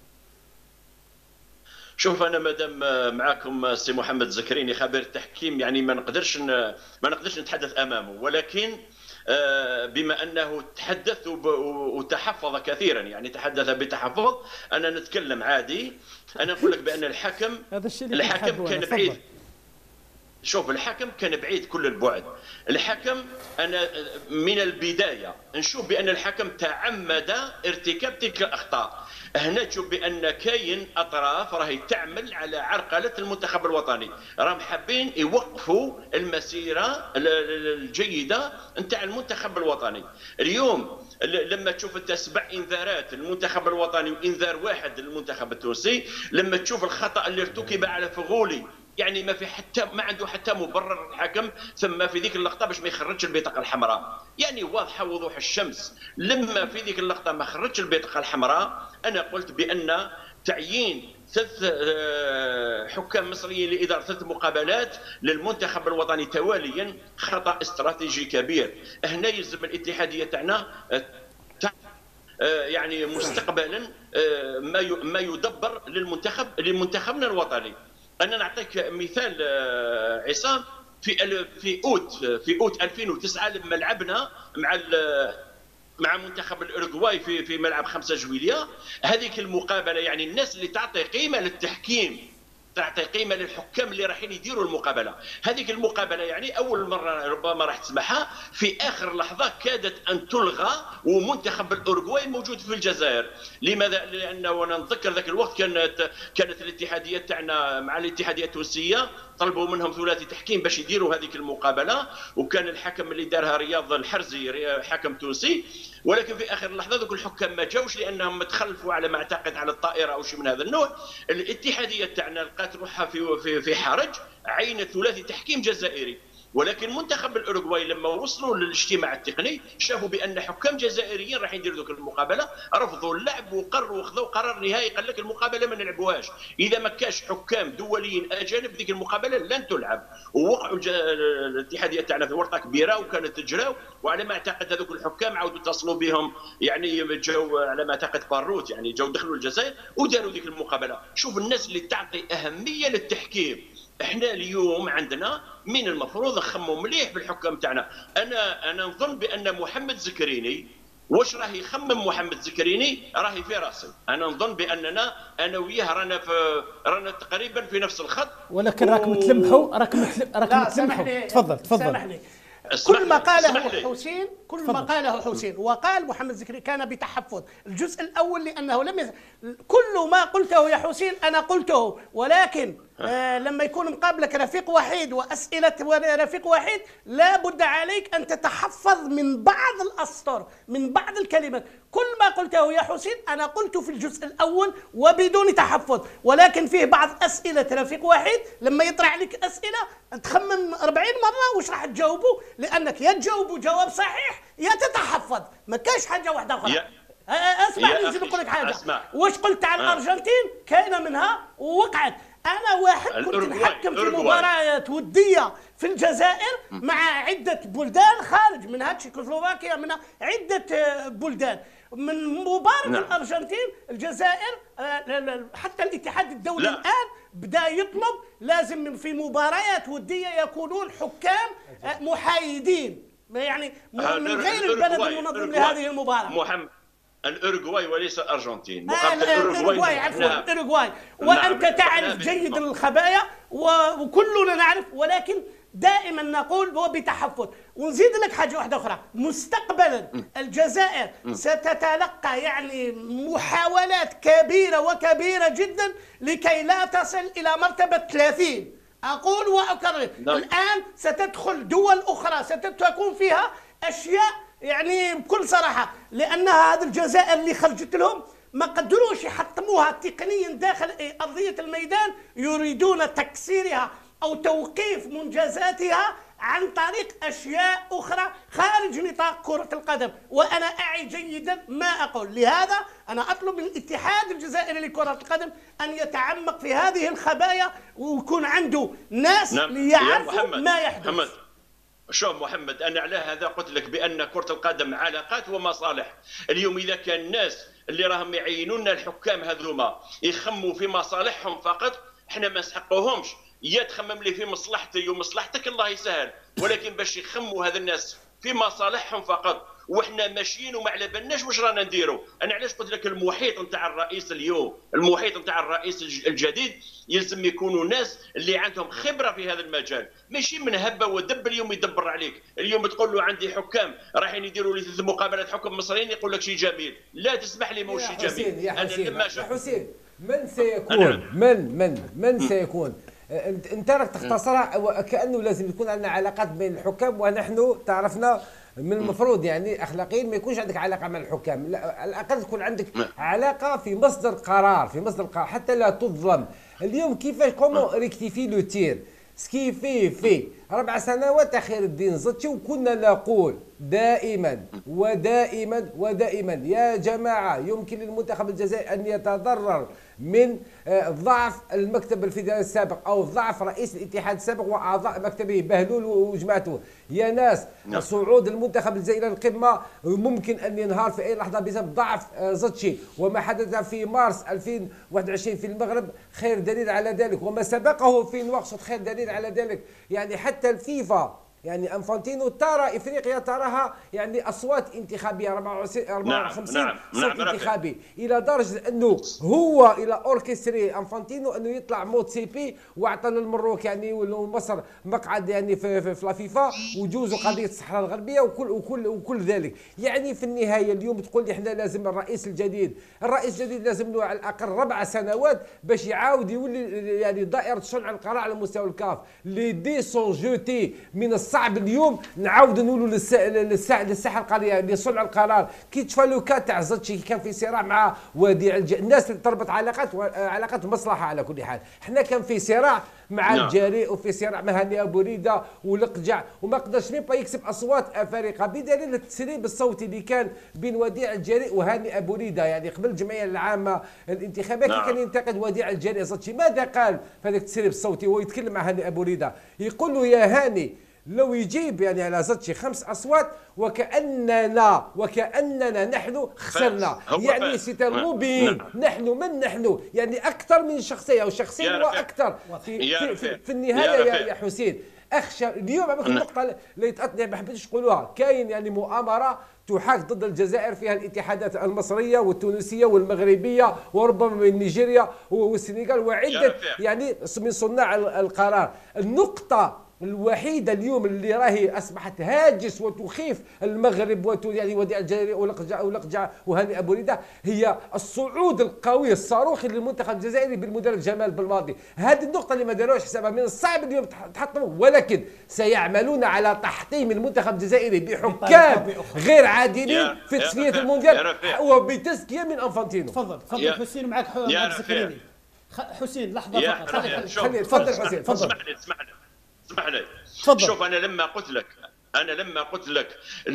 شوف، انا مادام معاكم سي محمد زكريني خبير التحكيم، يعني ما نقدرش ما نقدرش نتحدث امامه، ولكن بما انه تحدث وتحفظ كثيرا، يعني تحدث بتحفظ، انا نتكلم عادي. انا نقول لك بان الحكم الحكم كان بعيد. شوف، الحكم كان بعيد كل البعد. الحكم انا من البدايه نشوف بان الحكم تعمد ارتكاب تلك الاخطاء. هنا تشوف بان كاين اطراف راهي تعمل على عرقله المنتخب الوطني، راهم حابين يوقفوا المسيره الجيده نتاع المنتخب الوطني. اليوم لما تشوف انت سبع انذارات للمنتخب الوطني وانذار واحد للمنتخب التونسي، لما تشوف الخطا اللي ارتكب على فغولي، يعني ما في حتى ما عنده حتى مبرر الحكم ثم في ذيك اللقطه باش ما يخرجش البطاقه الحمراء، يعني واضحه وضوح الشمس. لما في ذيك اللقطه ما خرجش البطاقه الحمراء، انا قلت بان تعيين ثلاث حكام مصريين لاداره ثلاث مقابلات للمنتخب الوطني تواليا خطا استراتيجي كبير. هنا يلزم الاتحاديه تاعنا يعني مستقبلا ما ما يدبر للمنتخب لمنتخبنا الوطني. انا نعطيك مثال عصام، في في اوت في اوت ألفين وتسعة لما لعبنا مع مع منتخب الاوروغواي في في ملعب خمسة جويلية. هذيك المقابله يعني الناس اللي تعطي قيمه للتحكيم، تعطي قيمه للحكام اللي رايحين يديروا المقابله. هذيك المقابله يعني اول مره ربما راح تسمعها، في اخر لحظه كادت ان تلغى ومنتخب الاوروغواي موجود في الجزائر. لماذا؟ لانه وانا نتذكر ذاك الوقت كانت كانت الاتحاديه تاعنا مع الاتحاديه التونسيه طلبوا منهم ثلاثي تحكيم باش يديروا هذيك المقابله، وكان الحكم اللي دارها رياض الحرزي حكم تونسي، ولكن في اخر لحظه ذوك الحكام ما جاوش لانهم تخلفوا على ما اعتقد على الطائره او شيء من هذا النوع. الاتحاديه تاعنا لقات روحها في في في حرج، عينت ثلاثي تحكيم جزائري. ولكن منتخب الاوروغواي لما وصلوا للاجتماع التقني شافوا بان حكام جزائريين راح يديروا ذوك المقابله، رفضوا اللعب وقرروا وخذوا قرار نهائي، قال لك المقابله ما نلعبوهاش اذا ما كاش حكام دوليين اجانب، ذيك المقابله لن تلعب. ووقعوا الاتحاديه تاعنا في ورطه كبيره وكانت تجراو، وعلى ما اعتقد هذوك الحكام عاودوا اتصلوا بهم يعني جاوا على ما اعتقد باروت، يعني جاوا دخلوا الجزائر وداروا ذيك المقابله. شوف الناس اللي تعطي اهميه للتحكيم. احنا اليوم عندنا من المفروض نخمم مليح بالحكام تاعنا. انا انا نظن بان محمد زكريني واش راه يخمم محمد زكريني راهي في راسي. انا نظن باننا انا وياه رانا في رانا تقريبا في نفس الخط، ولكن راكم تلمحوا راكم راكم تلمحوا. تفضل تفضل. سامحني. كل ما قاله حسين كل ما قاله حسين وقال محمد زكريا كان بتحفظ. الجزء الاول لانه لم يز... كل ما قلته يا حسين انا قلته، ولكن آه لما يكون مقابلك رفيق وحيد واسئله رفيق وحيد لا بد عليك ان تتحفظ من بعض الاسطر، من بعض الكلمات. كل ما قلته يا حسين انا قلت في الجزء الاول وبدون تحفظ، ولكن فيه بعض اسئله رفيق وحيد لما يطرح لك اسئله تخمم أربعين مره واش راح تجاوبوا، لانك يا تجاوبوا جواب صحيح يا تتحفظ، ما كاش حاجه واحده اخرى. اسمع نزيد نقول لك حاجه. أسمع. واش قلت على الارجنتين كاينه منها ووقعت. انا واحد كنت نحكم في مباريات وديه في الجزائر مع عده بلدان خارج منها تشيكوسلوفاكيا، منها عده بلدان. من مباراه نعم. الارجنتين الجزائر حتى الاتحاد الدولي لا. الان بدا يطلب لازم في مباريات وديه يكونون حكام محايدين، يعني من غير البلد المنظم لهذه المباراه. محمد الاوروغواي وليس الارجنتين. مقابل الاوروغواي عفوا الاوروغواي. وانت نعم. تعرف جيد الخبايا وكلنا نعرف، ولكن دائما نقول هو بتحفظ. ونزيد لك حاجه واحده اخرى، مستقبلا الجزائر ستتلقى يعني محاولات كبيره وكبيره جدا لكي لا تصل الى مرتبه ثلاثين. اقول واكرر، الان ستدخل دول اخرى ستكون فيها اشياء يعني بكل صراحه، لانها هذه الجزائر اللي خرجت لهم ما قدروش يحطموها تقنيا داخل ارضيه الميدان، يريدون تكسيرها او توقيف منجزاتها عن طريق اشياء اخرى خارج نطاق كره القدم، وانا اعي جيدا ما اقول. لهذا انا اطلب من الاتحاد الجزائري لكره القدم ان يتعمق في هذه الخبايا ويكون عنده ناس نعم. ليعرفوا ما يحدث. محمد. شوف محمد، انا على هذا قلت لك بان كره القدم علاقات ومصالح. اليوم اذا كان الناس اللي راهم يعينون الحكام هذوما يخموا في مصالحهم فقط، احنا ما نسحقوهمش. يا تخمم لي في مصلحتي ومصلحتك الله يسهل، ولكن باش يخموا هذا الناس في مصالحهم فقط وحنا ماشيين وما على بالناش واش رانا نديروا. انا علاش قلت لك المحيط نتاع الرئيس اليوم، المحيط نتاع الرئيس الجديد يلزم يكونوا ناس اللي عندهم خبره في هذا المجال، ماشي من هبه ودب اليوم يدبر عليك. اليوم تقول له عندي حكام رايحين يديروا لي ثلاث مقابلات حكم مصريين يقول لك شيء جميل، لا تسمح لي ماهوش شيء جميل. يا حسين يا حسين, يا حسين من سيكون من من من سيكون انت راك تختصرها كانه لازم يكون عندنا علاقات بين الحكام، ونحن تعرفنا من المفروض يعني اخلاقيا ما يكونش عندك علاقه مع الحكام، لا على الاقل تكون عندك علاقه في مصدر قرار، في مصدر قرار حتى لا تظلم. اليوم كيفاش كومون ريكتيفي لو تير سكي في في ربع سنوات اخير الدين زتشي، وكنا نقول دائما ودائما ودائما يا جماعه يمكن للمنتخب الجزائري ان يتضرر من ضعف المكتب الفيدرالي السابق او ضعف رئيس الاتحاد السابق واعضاء مكتبه بهلول وجماعته. يا ناس صعود المنتخب الجزائري للقمه ممكن ان ينهار في اي لحظه بسبب ضعف زتشي، وما حدث في مارس ألفين وواحد وعشرين في المغرب خير دليل على ذلك، وما سبقه في نواكشوط خير دليل على ذلك. يعني حتى حتى الفيفا يعني انفانتينو ترى افريقيا تراها يعني اصوات انتخابيه أربعة وخمسين نعم. صوت نعم. انتخابي، الى درجه انه هو الى اوركستري انفانتينو انه يطلع مود سي بي واعطى للمروك يعني ومصر مقعد يعني في, في, في الفيفا وجوزوا قضيه الصحراء الغربيه وكل وكل وكل ذلك. يعني في النهايه اليوم تقول لي احنا لازم الرئيس الجديد، الرئيس الجديد لازم له على الاقل ربع سنوات باش يعاود يولي يعني دائره صنع القرار على مستوى الكاف. لي دي سون جوتي من الصعب اليوم نعاود نقولوا للساحه القضيه لصنع القرار. كي تشوف لوكا تاع زاتشي كان في صراع مع وديع الج... الناس تربط علاقات علاقات مصلحه على كل حال. احنا كان في صراع مع no. الجريء وفي صراع مع هاني ابو ريده ولقجع وما قدرش ميم با يكسب اصوات افارقه بدليل التسريب الصوتي اللي كان بين وديع الجريء وهاني ابو ريده. يعني قبل الجمعيه العامه الانتخابيه no. كان ينتقد وديع الجريء زاتشي. ماذا قال في هذاك التسريب الصوتي وهو يتكلم مع هاني ابو ريده؟ يقول له يا هاني لو يجيب يعني على زاتشي خمس اصوات وكاننا وكاننا نحن خسرنا. يعني سيت المبين نحن من نحن يعني اكثر من شخصيه او شخصين واكثر في, في, في, في النهايه يا, يا حسين. اخشى اليوم هذيك النقطه اللي تأتني ما حبيتش تقولوها. كاين يعني مؤامره تحاك ضد الجزائر فيها الاتحادات المصريه والتونسيه والمغربيه وربما من نيجيريا والسنغال وعده يعني من صناع القرار. النقطه الوحيده اليوم اللي راهي اصبحت هاجس وتخيف المغرب وتو يعني وديع الجزائري ولقجع ولقجع وهاني ابو ريده هي الصعود القوي الصاروخي للمنتخب الجزائري بالمدرب جمال بالماضي. هذه النقطه اللي ما داروش حسابها من الصعب اليوم تحطموا، ولكن سيعملون على تحطيم المنتخب الجزائري بحكام غير عادلين في تصفيه المونديال وبتزكيه من انفانتينو. تفضل تفضل حسين معك سكريني. حسين لحظه فقط خلي تفضل حسين تفضل. اسمح لي اسمح لي اسمح لي تفضل. شوف انا لما قلت لك انا لما قلت لك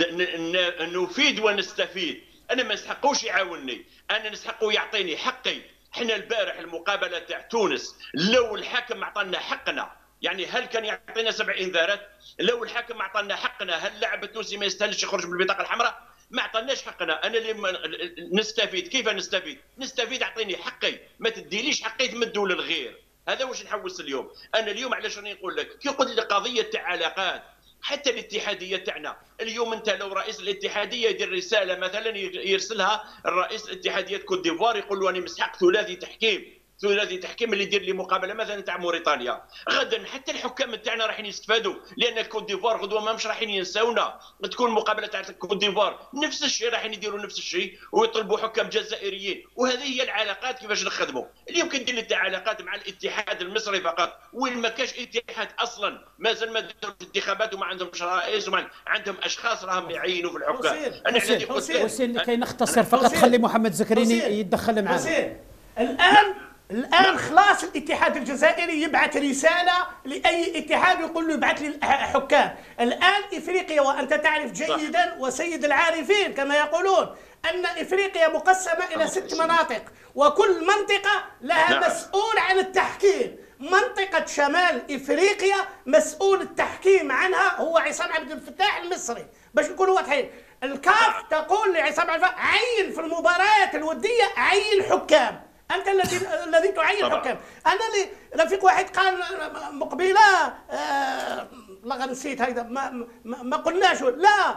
نفيد ونستفيد، انا ما نسحقوش يعاونني، انا نسحقه يعطيني حقي. احنا البارح المقابله تاع تونس لو الحاكم عطانا حقنا، يعني هل كان يعطينا سبع انذارات؟ لو الحاكم عطانا حقنا هل اللاعب التونسي ما يستاهلش يخرج بالبطاقه الحمراء؟ ما عطاناش حقنا. انا اللي نستفيد. كيف نستفيد؟ نستفيد اعطيني حقي، ما تديليش حقي تمدوا للغير. هذا واش نحوس اليوم. انا اليوم علاش راني نقول لك كي قلت لي قضيه تاع علاقات حتى الاتحاديه تاعنا اليوم. انت لو رئيس الاتحاديه يدير رساله مثلا يرسلها الرئيس الاتحاديه كوت ديفوار يقول له انا مسحق ثلاثي تحكيم ثلاثي تحكيم اللي يدير لي مقابله مثلا تاع موريتانيا، غدا حتى الحكام تاعنا رايحين يستفادوا لان الكوت ديفوار غدوه ما مش رايحين ينساونا. تكون المقابله تاع الكوت ديفوار نفس الشيء رايحين يديروا نفس الشيء ويطلبوا حكام جزائريين. وهذه هي العلاقات كيفاش نخدموا. اليوم كندير لي علاقات مع الاتحاد المصري فقط وين ما كاش اتحاد اصلا، مازال ما داروا انتخابات وما عندهمش رئيس وما عندهم اشخاص راهم يعينوا في الحكام. انا حسين حسين, حسين كي نختصر فقط خلي محمد زكريني يتدخل معنا. حسين الان الان خلاص الاتحاد الجزائري يبعث رساله لاي اتحاد يقول له يبعث لي حكام. الان افريقيا وانت تعرف جيدا وسيد العارفين كما يقولون ان افريقيا مقسمه الى ست مناطق وكل منطقه لها مسؤول عن التحكيم. منطقه شمال افريقيا مسؤول التحكيم عنها هو عصام عبد الفتاح المصري. باش نكونوا واضحين، الكاف تقول لعصام عبد الفتاح عين في المباريات الوديه عين حكام. انت الذي الذي تعين حكام. انا اللي رفيق واحد قال مقبله آه لا نسيت هيدا ما, ما, ما قلناش. لا،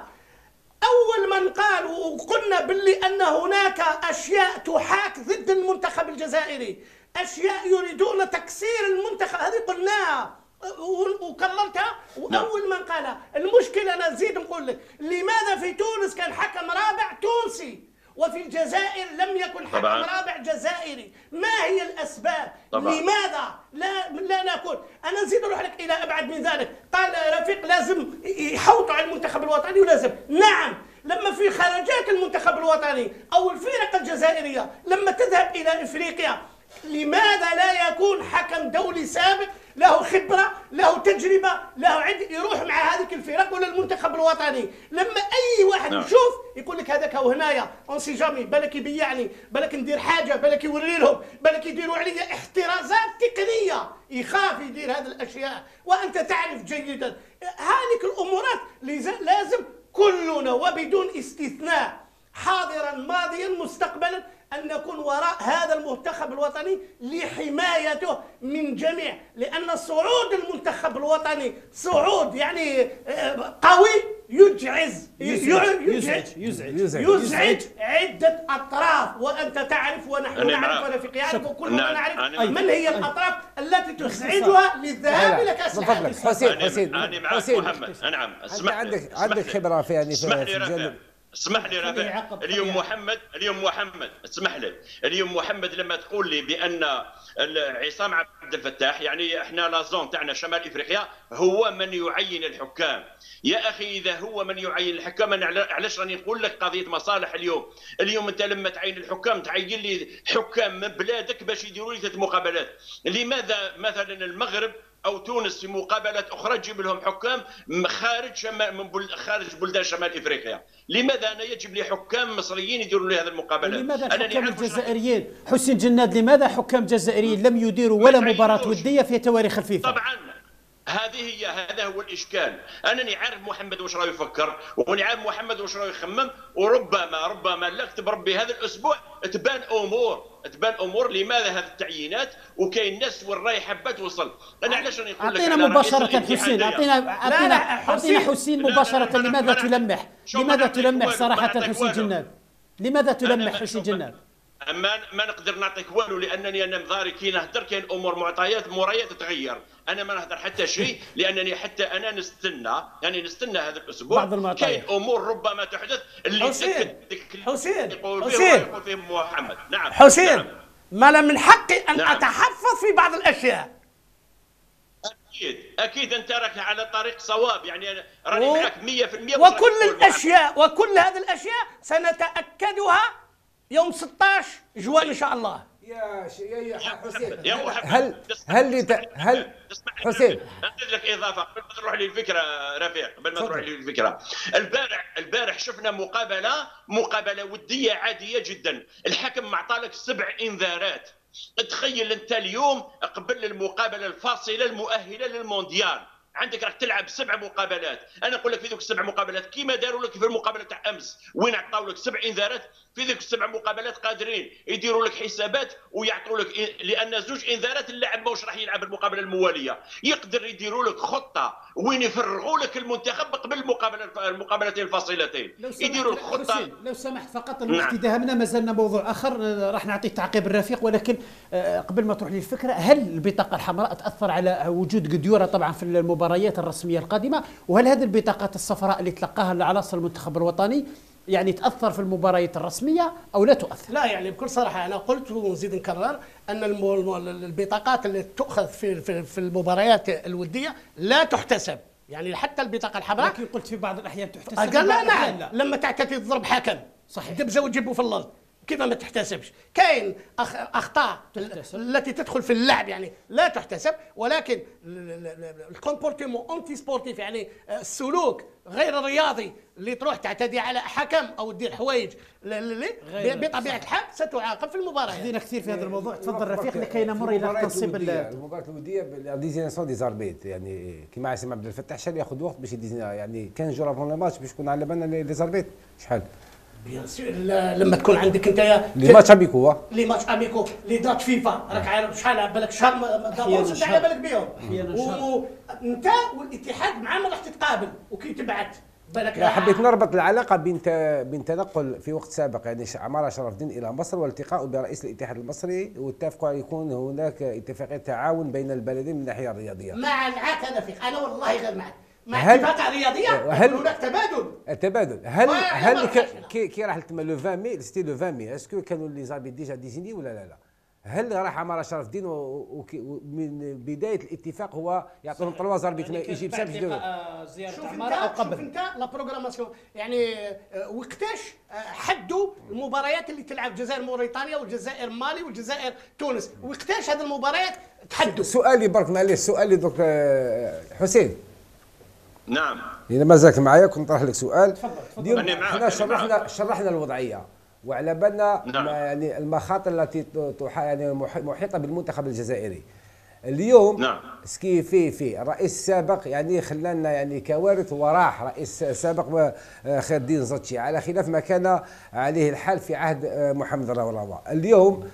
اول من قال وقلنا باللي ان هناك اشياء تحاك ضد المنتخب الجزائري، اشياء يريدون تكسير المنتخب، هذه قلناها وكررتها. واول من قالها المشكله انا نزيد نقول لك لماذا في تونس كان حكم رابع تونسي وفي الجزائر لم يكن حكم رابع جزائري؟ ما هي الاسباب؟ طبعا. لماذا لا لا نكون؟ انا نزيد نروح لك الى ابعد من ذلك. قال رفيق لازم يحوطوا على المنتخب الوطني، ولازم نعم لما في خرجات المنتخب الوطني او الفرق الجزائريه لما تذهب الى افريقيا لماذا لا يكون حكم دولي سابق له خبره له تجربه له عد يروح مع هذيك الفرق ولا المنتخب الوطني؟ لما اي واحد نعم. يشوف يقول لك هذاك هو هنايا اون سي جامي بالك يبيعني بالك ندير حاجه بالك يوري لهم بالك يديروا علي احترازات تقنيه، يخاف يدير هذه الاشياء. وانت تعرف جيدا هذيك الامورات لازم كلنا وبدون استثناء حاضرا ماضيا مستقبلا أن نكون وراء هذا المنتخب الوطني لحمايته من جميع، لأن صعود المنتخب الوطني صعود يعني قوي يجعز يزعج يزعج يزعج عدة أطراف، وأنت تعرف ونحن نعرف ونفي قيادك وكلنا نعرف من هي الأطراف التي تزعجها للذهاب إلى كأس العالم. حسين حسين أنا معك محمد. نعم عندك عندك خبرة في يعني في الجانب. اسمح لي رافع، اليوم محمد اليوم محمد اسمح لي، اليوم محمد لما تقول لي بان عصام عبد الفتاح يعني احنا لا زون تاعنا شمال افريقيا هو من يعين الحكام، يا اخي اذا هو من يعين الحكام انا علاش راني نقول لك قضيه مصالح اليوم، اليوم انت لما تعين الحكام تعين لي حكام من بلادك باش يديروا لي ثلاث مقابلات، لماذا مثلا المغرب او تونس في مقابلات اخرى تجيب لهم حكام خارج شمال من بل خارج بلدان شمال افريقيا؟ لماذا انا يجب لي حكام مصريين يديروا لي هذه المقابلات؟ لماذا حكام الجزائريين حسين جناد لماذا حكام جزائريين لم يديروا ولا مباراه وديه في تواريخ الفيفا؟ طبعا هذه هي هذا هو الاشكال، انني عارف محمد واش راه يفكر واني عارف محمد واش راه يخمم، وربما ربما لا كتب ربي هذا الاسبوع تبان امور تبان امور لماذا هذه التعيينات وكاين ناس وين راهي حابه توصل. انا علاش راني نقول لك اعطينا مباشره حسين، اعطينا اعطينا اعطينا حسين مباشره. لماذا تلمح لماذا تلمح صراحه حسين جناد؟ لماذا تلمح حسين جناد؟ ما ما نقدر نعطيك والو، لانني انا مضاري كي نهدر كاين امور معطيات مرايات تتغير، انا ما نهدر حتى شيء لانني حتى انا نستنى يعني نستنى هذا الاسبوع بعض المعطيات كاين امور ربما تحدث اللي حسين حسين يقول فيه محمد. نعم حسين نعم. ما لا من حقي ان نعم. اتحفظ في بعض الاشياء. اكيد اكيد انت راك على طريق صواب، يعني راني معك مئة في المئة. وكل الاشياء وكل هذه الاشياء سنتاكدها يوم ستة عشر جوان ان شاء الله. يا يا حسين يا محمد هل هل لت... هل حسين نزيد لك اضافه قبل ما تروح لي الفكره رفيق، قبل ما تروح لي الفكره. البارح البارح شفنا مقابله مقابله وديه عاديه جدا، الحكم معطالك سبع انذارات. تخيل انت اليوم قبل المقابله الفاصله المؤهله للمونديال عندك راك تلعب سبع مقابلات، انا نقول لك في ذوك السبع مقابلات كيما داروا لك في المقابله تاع امس وين عطاو لك سبع انذارات، في ذوك السبع مقابلات قادرين يديروا لك حسابات ويعطوا لك، لان زوج انذارات اللاعب ماهوش راح يلعب المقابله المواليه، يقدر يديروا لك خطه وين يفرغوا لك المنتخب قبل المقابله المقابلتين الفاصلتين، يديروا لك خطه. لو سمحت فقط الوقت ذهبنا، ما زلنا موضوع اخر راح نعطي تعقيب الرفيق، ولكن قبل ما تروح لي الفكره، هل البطاقه الحمراء تاثر على وجود قديوره طبعا في المباريات الرسميه القادمه؟ وهل هذه البطاقات الصفراء اللي تلقاها العناصر المنتخب الوطني يعني تاثر في المباريات الرسميه او لا تؤثر؟ لا يعني بكل صراحه انا قلت ونزيد نكرر ان البطاقات اللي تؤخذ في في المباريات الوديه لا تحتسب، يعني حتى البطاقه الحمراء. لكن قلت في بعض الاحيان تحتسب. قال لا نعم لا. لما تعتدي تضرب حكم صحيح دبزه وتجيبه في الارض كيف ما تحتسبش، كاين اخطاء التي تدخل في اللعب يعني لا تحتسب، ولكن الكومبورتيمون انتي سبورتيف يعني السلوك غير الرياضي اللي تروح تعتدي على حكم او تدير حوايج بطبيعه الحال ستعاقب في المباراه. خدينا كثير في هذا الموضوع، تفضل رفيق لكي نمر الى تنصيب المباراه الوديه ديزيناسيون دي زاربيت، يعني كيما عاصم عبد الفتاح شحال ياخذ وقت باش يديزينا، يعني خمسة جور افون لو ماتش باش يكون على بالنا لي زاربيت شحال بيان سور. لما تكون عندك انت لي ماتش اميكو لي ماتش اميكو لي دات فيفا راك عارف شحال على بالك شهر دابور على بالك بهم، وانت والاتحاد مع من راح تتقابل وكي تبعت بالك. حبيت نربط العلاقه بين بين تنقل في وقت سابق يعني عمارة شرف الدين الى مصر والالتقاء برئيس الاتحاد المصري، واتفقوا ان يكون هناك اتفاقيه تعاون بين البلدين من الناحيه الرياضيه. مع العاك انا فيك انا والله غير معك مع اتفاقيه رياضيه. هل هناك تبادل؟ التبادل هل هل كي كي راح تما لو عشرين مي سيتي لو عشرين مي اسكو كانوا لي زابيت ديجا ديزيني ولا لا لا؟ هل راح عمارة شرف الدين ومن بدايه الاتفاق هو يعطيهم طلوا زاربيت يجي بسبب يديروا زياره عمارة او قبل؟ شوف انت لا بروغراماسيون يعني وقتاش حدوا المباريات اللي تلعب الجزائر موريتانيا والجزائر مالي والجزائر تونس، وقتاش هذه المباريات تحدوا؟ سؤالي برك معليش سؤالي دوك حسين. نعم اذا ما زالت معايا كنت نطرح لك سؤال. تفضل تفضل. احنا شرحنا شرحنا الوضعيه وعلى بالنا نعم. يعني المخاطر التي يعني محيطه بالمنتخب الجزائري. اليوم نعم. سكي في في الرئيس السابق يعني خلانا يعني كوارث وراح رئيس سابق خير الدين زتشي على خلاف ما كان عليه الحال في عهد محمد الروراوة. اليوم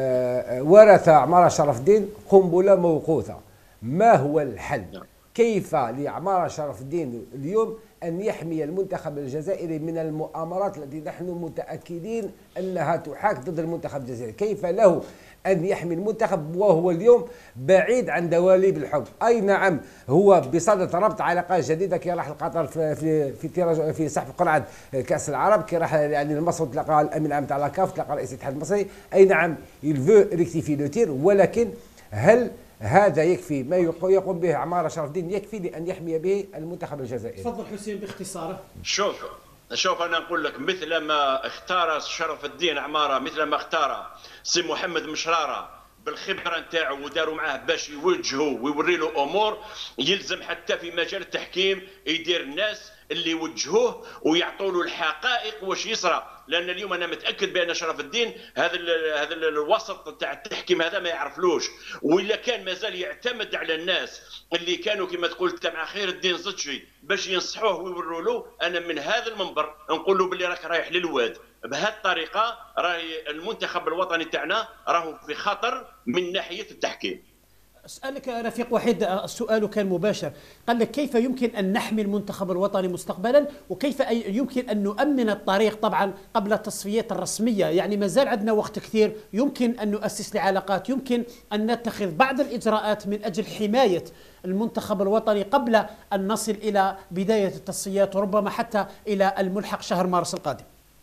ورث عمارة شرف الدين قنبلة موقوثة. ما هو الحل؟ كيف لعمارة شرف الدين اليوم أن يحمي المنتخب الجزائري من المؤامرات التي نحن متأكدين أنها تحاك ضد المنتخب الجزائري؟ كيف له أن يحمي المنتخب وهو اليوم بعيد عن دواليب الحب؟ أي نعم هو بصدد ربط علاقات جديدة كي راح لقطر في في في, في سحب قرعة كأس العرب، كي راح يعني لمصر تلقى الأمين العام تاع لاكاف، تلقى رئيس الاتحاد المصري. أي نعم يلفو ريكتيفي لو تير، ولكن هل هذا يكفي؟ ما يقوم به عمارة شرف الدين يكفي لأن يحمي به المنتخب الجزائري؟ تفضل حسين باختصاره. شوف شوف انا نقول لك، مثل ما اختار شرف الدين عماره، مثل ما اختار سي محمد مشراره بالخبره نتاعو وداروا معاه باش يوجهوا ويوري له امور، يلزم حتى في مجال التحكيم يدير الناس اللي يوجهوه ويعطوا له الحقائق واش يصرى. لان اليوم انا متاكد بان شرف الدين هذا هذا الوسط تاع التحكيم هذا ما يعرفلوش، ولا كان مازال يعتمد على الناس اللي كانوا كما تقول مع خير الدين زتشي باش ينصحوه ويوروا له. انا من هذا المنبر نقول له باللي راك رايح للواد بهذه الطريقه، راهي المنتخب الوطني تاعنا راهو في خطر من ناحيه التحكيم. أسألك رفيق وحيد، السؤال كان مباشر، قال لك كيف يمكن أن نحمي المنتخب الوطني مستقبلا، وكيف يمكن أن نؤمن الطريق طبعا قبل التصفيات الرسمية؟ يعني ما زال عندنا وقت كثير، يمكن أن نؤسس لعلاقات، يمكن أن نتخذ بعض الإجراءات من أجل حماية المنتخب الوطني قبل أن نصل إلى بداية التصفيات وربما حتى إلى الملحق شهر مارس القادم.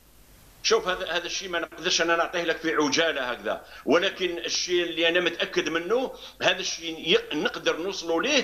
شوف هذا هذا الشيء ما نقدرش انا نعطيه لك في عجاله هكذا، ولكن الشيء اللي انا متاكد منه هذا الشيء نقدر نوصلوا ليه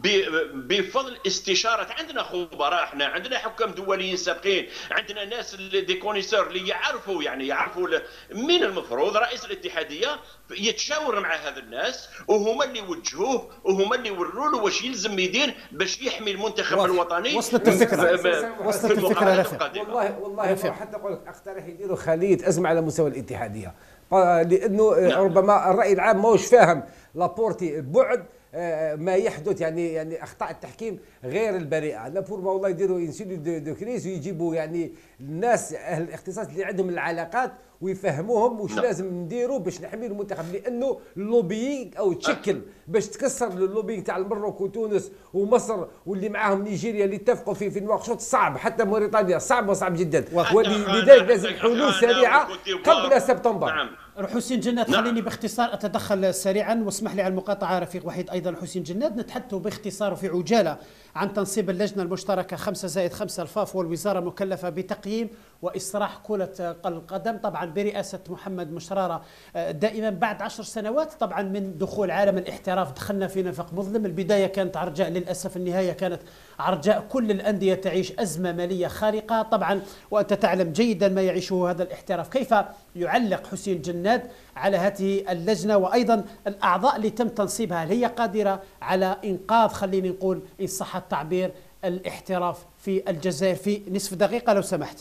بفضل استشاره. عندنا خبراء، احنا عندنا حكام دوليين سابقين، عندنا ناس دي كونيسور اللي يعرفوا يعني يعرفوا من المفروض رئيس الاتحاديه يتشاور مع هذا الناس وهما اللي يوجهوه وهما اللي يوروا له واش يلزم يدير باش يحمي المنتخب واضح. الوطني. وصلت الفكره وصلت الفكره يا رفيق. والله والله حتى اقول لك اقترح يديروا خليه ازمه على مستوى الاتحاديه، لانه ربما الراي العام ماهوش فاهم لابورتي بعد ما يحدث، يعني يعني اخطاء التحكيم غير البريئه. لا بور ما والله يديروا انسيلو دو, دو كريز ويجيبوا يعني الناس اهل الاختصاص اللي عندهم العلاقات ويفهموهم واش لازم نديروا باش نحمي المنتخب، لانه اللوبينغ او تشكل باش تكسر اللوبينغ تاع المغرب وتونس ومصر واللي معاهم نيجيريا اللي اتفقوا في في نواكشوط صعب، حتى موريتانيا صعب وصعب جدا، ولذلك لازم حلول سريعه قبل سبتمبر. نعم. حسين جناد، نعم. خليني باختصار أتدخل سريعا واسمح لي على المقاطعة رفيق وحيد. أيضا حسين جناد، نتحدث باختصار وفي عجالة عن تنصيب اللجنة المشتركة خمسة زائد خمسة الفاف والوزارة المكلفة بتقييم وإصلاح كرة القدم، طبعا برئاسة محمد مشرارة. دائما بعد عشر سنوات طبعا من دخول عالم الاحتراف دخلنا في نفق مظلم. البداية كانت عرجاء، للأسف النهاية كانت عرجاء. كل الأندية تعيش أزمة مالية خارقة طبعا، وأنت تعلم جيدا ما يعيشه هذا الاحتراف. كيف يعلق حسين جناد على هذه اللجنة وأيضا الأعضاء اللي تم تنصيبها؟ هل هي قادرة على إنقاذ، خليني نقول إن صح التعبير، الاحتراف في الجزائر؟ في نصف دقيقة لو سمحت.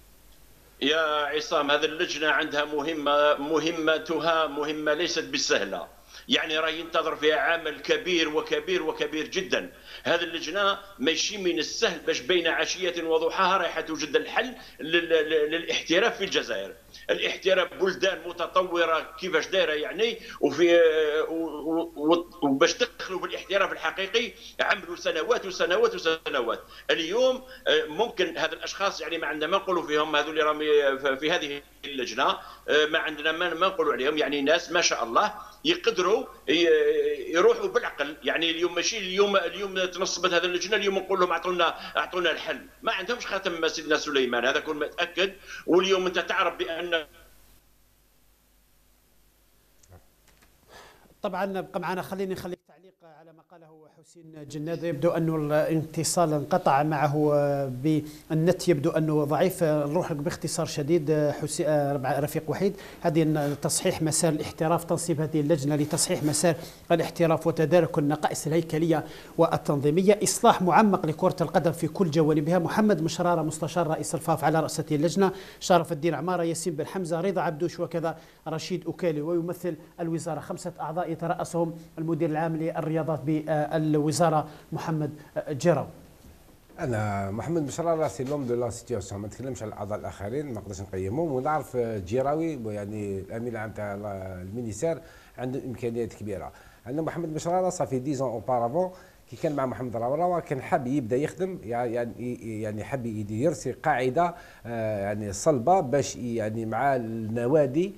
يا عصام، هذه اللجنة عندها مهمة، مهمتها مهمة ليست بالسهلة، يعني راه ينتظر فيها عمل كبير وكبير وكبير جدا. هذه اللجنه ماشي من السهل باش بين عشيه وضحاها رايحه توجد الحل للاحتراف في الجزائر. الاحتراف بلدان متطوره كيفاش دايره يعني، وفي وباش تدخلوا بالاحتراف الحقيقي عملوا سنوات وسنوات وسنوات. اليوم ممكن هذا الاشخاص يعني ما عندنا ما نقولوا فيهم هذول اللي راهم في هذه اللجنه، ما عندنا ما نقولوا عليهم يعني ناس ما شاء الله يقدروا يروحوا بالعقل. يعني اليوم ماشي اليوم اليوم تنصبت هذه اللجنه اليوم نقول لهم اعطونا اعطونا الحل، ما عندهمش خاتم سيدنا سليمان، هذا كون متاكد. واليوم انت تعرف بان طبعا بقى معنا، خليني نخليك تعليق. تعليق على ما قاله حسين جناد. يبدو أن الانتصال انقطع معه بالنت، يبدو أنه ضعيف. نروح باختصار شديد رفيق وحيد، هذه تصحيح مسار الاحتراف، تنصيب هذه اللجنة لتصحيح مسار الاحتراف وتدارك النقائص الهيكلية والتنظيمية، إصلاح معمق لكرة القدم في كل جوانبها. محمد مشرارة مستشار رئيس الفاف على رأس هذه اللجنة، شرف الدين عمارة، ياسين بن حمزة، رضا عبدوش، وكذا رشيد أوكالي. ويمثل الوزارة خمسة أعضاء يترأسهم المدير العام للرياضات بالوزارة محمد جيراو. انا محمد مشرارة سي لوم دو لا سيتياسيون، ما نتكلمش على الاعضاء الاخرين، ما نقدرش نقيمهم. ونعرف جيراوي يعني الامين العام تاع المينيسير عنده امكانيات كبيره. عندنا محمد مشرارة صافي ديز اون اوبارافون كي كان مع محمد راوراوا كان حاب يبدا يخدم، يعني يعني حاب يرسي قاعده يعني صلبه باش يعني مع النوادي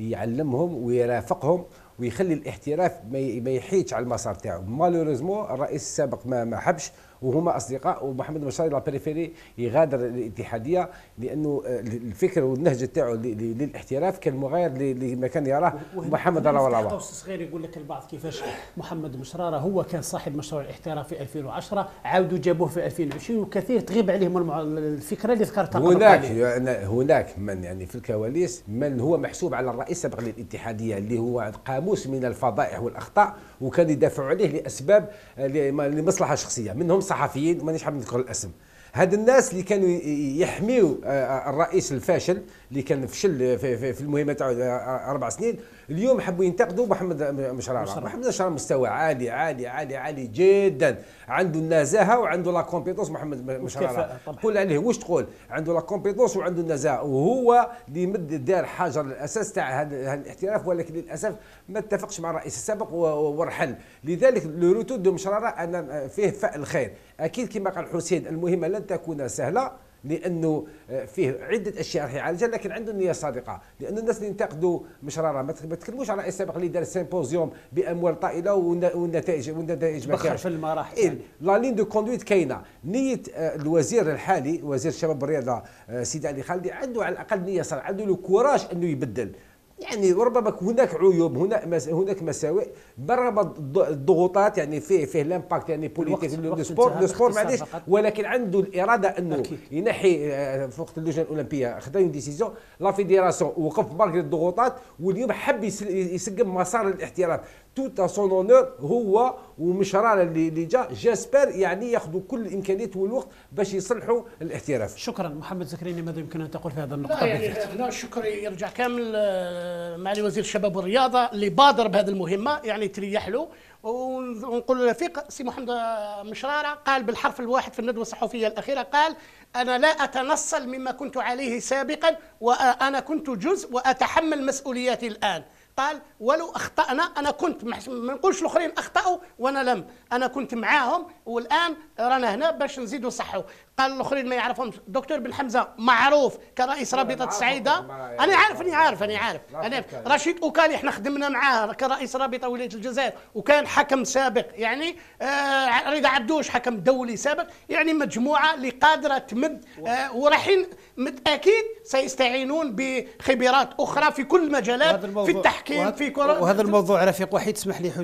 يعلمهم ويرافقهم ويخلي الاحتراف ما يحيدش على المسار تاعو. مالوريزمون الرئيس السابق ما ما حبش، وهما اصدقاء، ومحمد مشرارة لا بريفيري يغادر الاتحاديه لانه الفكر والنهج تاعو للاحتراف كان مغاير لما كان يراه محمد راوراوا. قوس صغير يقول لك البعض كيفاش محمد مشرارة هو كان صاحب مشروع الاحتراف في ألفين وعشرة، عاودوا جابوه في ألفين وعشرين، وكثير تغيب عليهم الفكره اللي ذكرتها. هناك هناك من يعني في الكواليس من هو محسوب على الرئيس السابق للاتحاديه اللي هو قاموس من الفضائح والاخطاء، وكان يدافعوا عليه لاسباب لمصلحه شخصيه، منهم صحفيين مانيش حاب نذكر الاسم. هاد الناس اللي كانوا يحميوا الرئيس الفاشل اللي كان فشل في المهمه تاعو اربع سنين، اليوم حبوا ينتقدوا محمد مشرارة. محمد مشرارة مستوى عالي عالي عالي عالي جدا، عنده النزاهه وعنده لا كومبيتونس. محمد مشرارة قول عليه واش تقول، عنده لا كومبيتونس وعنده النزاهه، وهو اللي مد دار حجر الاساس تاع هذا الاحتراف، ولكن للاسف ما اتفقش مع الرئيس السابق ورحل. لذلك لو روتور دو مشرارة انا فيه فعل خير. اكيد كما قال حسين المهمه لن تكون سهله لانه فيه عده اشياء راح يعالجها، لكن عنده نيه صادقه. لان الناس اللي ينتقدوا مشرارة ما تكلموش على الرئيس السابق اللي دار سيمبوزيوم باموال طائله والنتائج والنتائج ما كانش في المراحل. إيه لا لين دو كوندويت كاينه. نيه الوزير الحالي وزير الشباب والرياضه سيدي علي خالدي عنده على الاقل نيه صادقه، عنده لو كوراج انه يبدل. يعني ربما هناك عيوب، هناك هناك مساوئ، برغم الضغوطات يعني فيه فيه لامباكت يعني بوليتيك لو سبور لو سبور معليش، ولكن عنده الاراده انه أكيد. ينحي في وقت اللجنه الاولمبيه خدا اون ديسيزيون لا فيديراسيون وقف مارغري الضغوطات، واليوم حب يسقم مسار الاحتراف توت سون اونور هو ومشرارة اللي اللي جا. جاسبر يعني ياخذوا كل الامكانيات والوقت باش يصلحوا الاحتراف. شكرا. محمد زكريني ماذا يمكن ان تقول في هذا النقطه؟ لا يعني لا الشكر يرجع كامل معالي وزير الشباب والرياضه اللي بادر بهذه المهمه، يعني تريح له. ونقول له رفيق سي محمد مشرارة قال بالحرف الواحد في الندوه الصحفيه الاخيره، قال انا لا اتنصل مما كنت عليه سابقا وانا كنت جزء واتحمل مسؤولياتي الان. قال ولو اخطانا انا كنت ما نقولش الاخرين اخطاوا وانا لم، انا كنت معاهم والان رانا هنا باش نزيدوا نصحوا. قال الاخرين ما يعرفهمش. دكتور بن حمزه معروف كرئيس رابطه الصعيده، انا عارف اني عارف اني عارف انا رشيد اوكالي احنا خدمنا معاه كرئيس رابطه ولايه الجزائر وكان حكم سابق، يعني آه رضا عبدوش حكم دولي سابق، يعني مجموعه اللي قادره تمد آه وراحين اكيد سيستعينون بخبرات اخرى في كل المجالات في التحكيم في كره. وهذا الموضوع رفيق وحيد اسمح لي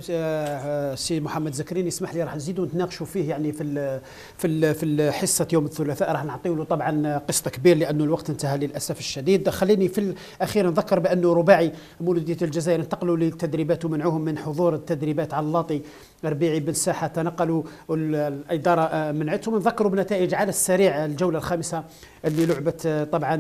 سي محمد زكريني اسمح لي راح نزيدوا نتناقشوا فيه يعني في ال في ال في الحصه يوم الثلاثاء، راح نعطيه له طبعا قسط كبير لانه الوقت انتهى للاسف الشديد. خليني في الاخير نذكر بانه رباعي مولوديه الجزائر انتقلوا للتدريبات ومنعوهم من حضور التدريبات على اللاطي. ربيعي بن ساحه تنقلوا الاداره منعتهم. نذكروا بنتائج على السريع الجوله الخامسه اللي لعبت طبعا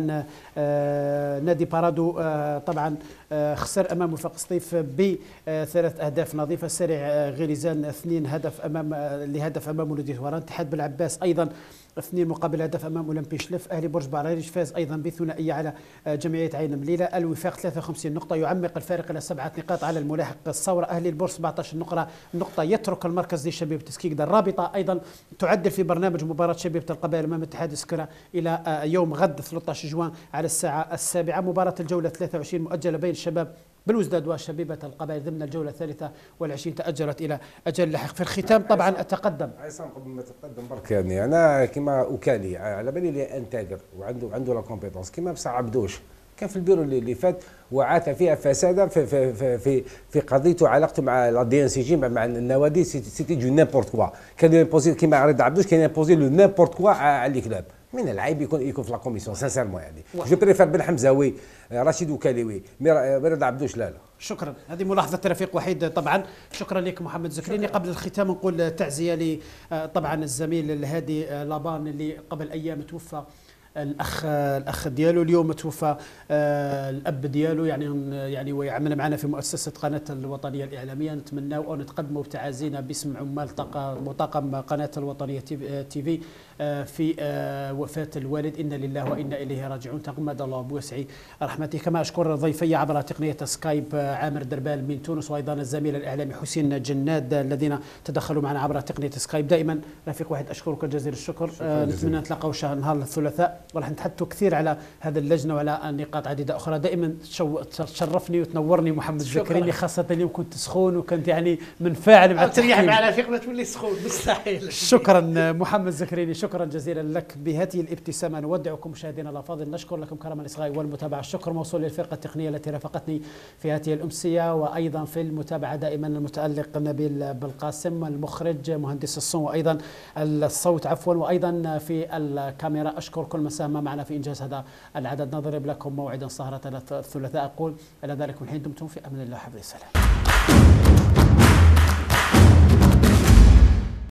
نادي بارادو طبعا خسر امام وفاق سطيف بثلاث اهداف نظيفه. سريع غريزان اثنين هدف امام لهدف امام مولوديه وران. اتحاد بالعباس ايضا اثنين مقابل هدف امام اولمبي شلف. اهلي برج بعريش فاز ايضا بثنائيه على جمعيه عين مليله. الوفاق ثلاثة وخمسين نقطه يعمق الفارق الى سبعه نقاط على الملاحق الثوره. اهلي البورصه سبعة عشر نقطه نقطه يترك المركز لشبيبه تسكيكدا. الرابطه ايضا تعدل في برنامج مباراه شبيبه القبائل امام اتحاد سكرة الى يوم غد ثلاثة عشر جوان على الساعه السابعه. مباراه الجوله ثلاثة وعشرين مؤجله بين الشباب بالوزداد وشبيبة القبائل ضمن الجولة الثالثة والعشرين تأجلت إلى أجل لاحق. في الختام طبعا أتقدم عصام قبل ما تتقدم برك، يعني أنا كما أوكالي على بالي اللي انتاجر وعنده عنده لا كومبيتونس كما بصح عبدوش كان في البيرو اللي, اللي فات وعاث فيها فسادا في في في في, في قضيته علاقته مع لا دي ان سي جي مع النوادي. سيتي دو نيمبورت كوا، كان يمبوزي كيما رضا عبدوش كان يمبوزي لو نيمبورت كوا على لي كلاب. من العيب يكون يكون في لا كوميسيون سانسيرمون يعني. جو بريفير بن حمزاوي رشيد وكاليوي مي رضا عبدوش لا لا. شكرا. هذه ملاحظة رفيق وحيد طبعا. شكرا لك محمد زكريني. قبل الختام نقول تعزية ل طبعا الزميل الهادي لابان اللي قبل أيام توفى الاخ الاخ ديالو، اليوم توفى الاب ديالو يعني يعني ويعمل معنا في مؤسسه قناه الوطنيه الاعلاميه. نتمناو ونتقدموا بتعازينا باسم عمال طاقم قناه الوطنيه تي في في وفاه الوالد. انا لله وانا اليه راجعون. تغمد الله بوسع رحمته. كما اشكر ضيفي عبر تقنيه سكايب عامر دربال من تونس، وايضا الزميل الاعلامي حسين جناد الذين تدخلوا معنا عبر تقنيه سكايب. دائما رفيق واحد اشكرك جزيل الشكر. نتمنى نتلاقاو نهار الثلاثاء وراح نتحدثوا كثير على هذه اللجنه وعلى نقاط عديده اخرى. دائما تشرفني وتنورني محمد زكريني، خاصه اليوم كنت سخون وكنت يعني منفعل مع التحكيم. تريح مع رفيق ما تولي سخون مستحيل. شكرا محمد زكريني، شكرا جزيلا لك. بهذه الابتسامه نودعكم مشاهدينا الافاضل، نشكر لكم كرم الاصغاء والمتابعه. الشكر موصول للفرقه التقنيه التي رافقتني في هذه الامسيه، وايضا في المتابعه دائما المتالق نبيل بالقاسم، المخرج مهندس الصوت وايضا الصوت عفوا، وايضا في الكاميرا. اشكر كل من ساهم معنا في انجاز هذا العدد. نضرب لكم موعدا سهره الثلاثاء. اقول الى ذلك من حين دمتم في امان الله وحفظه. السلام.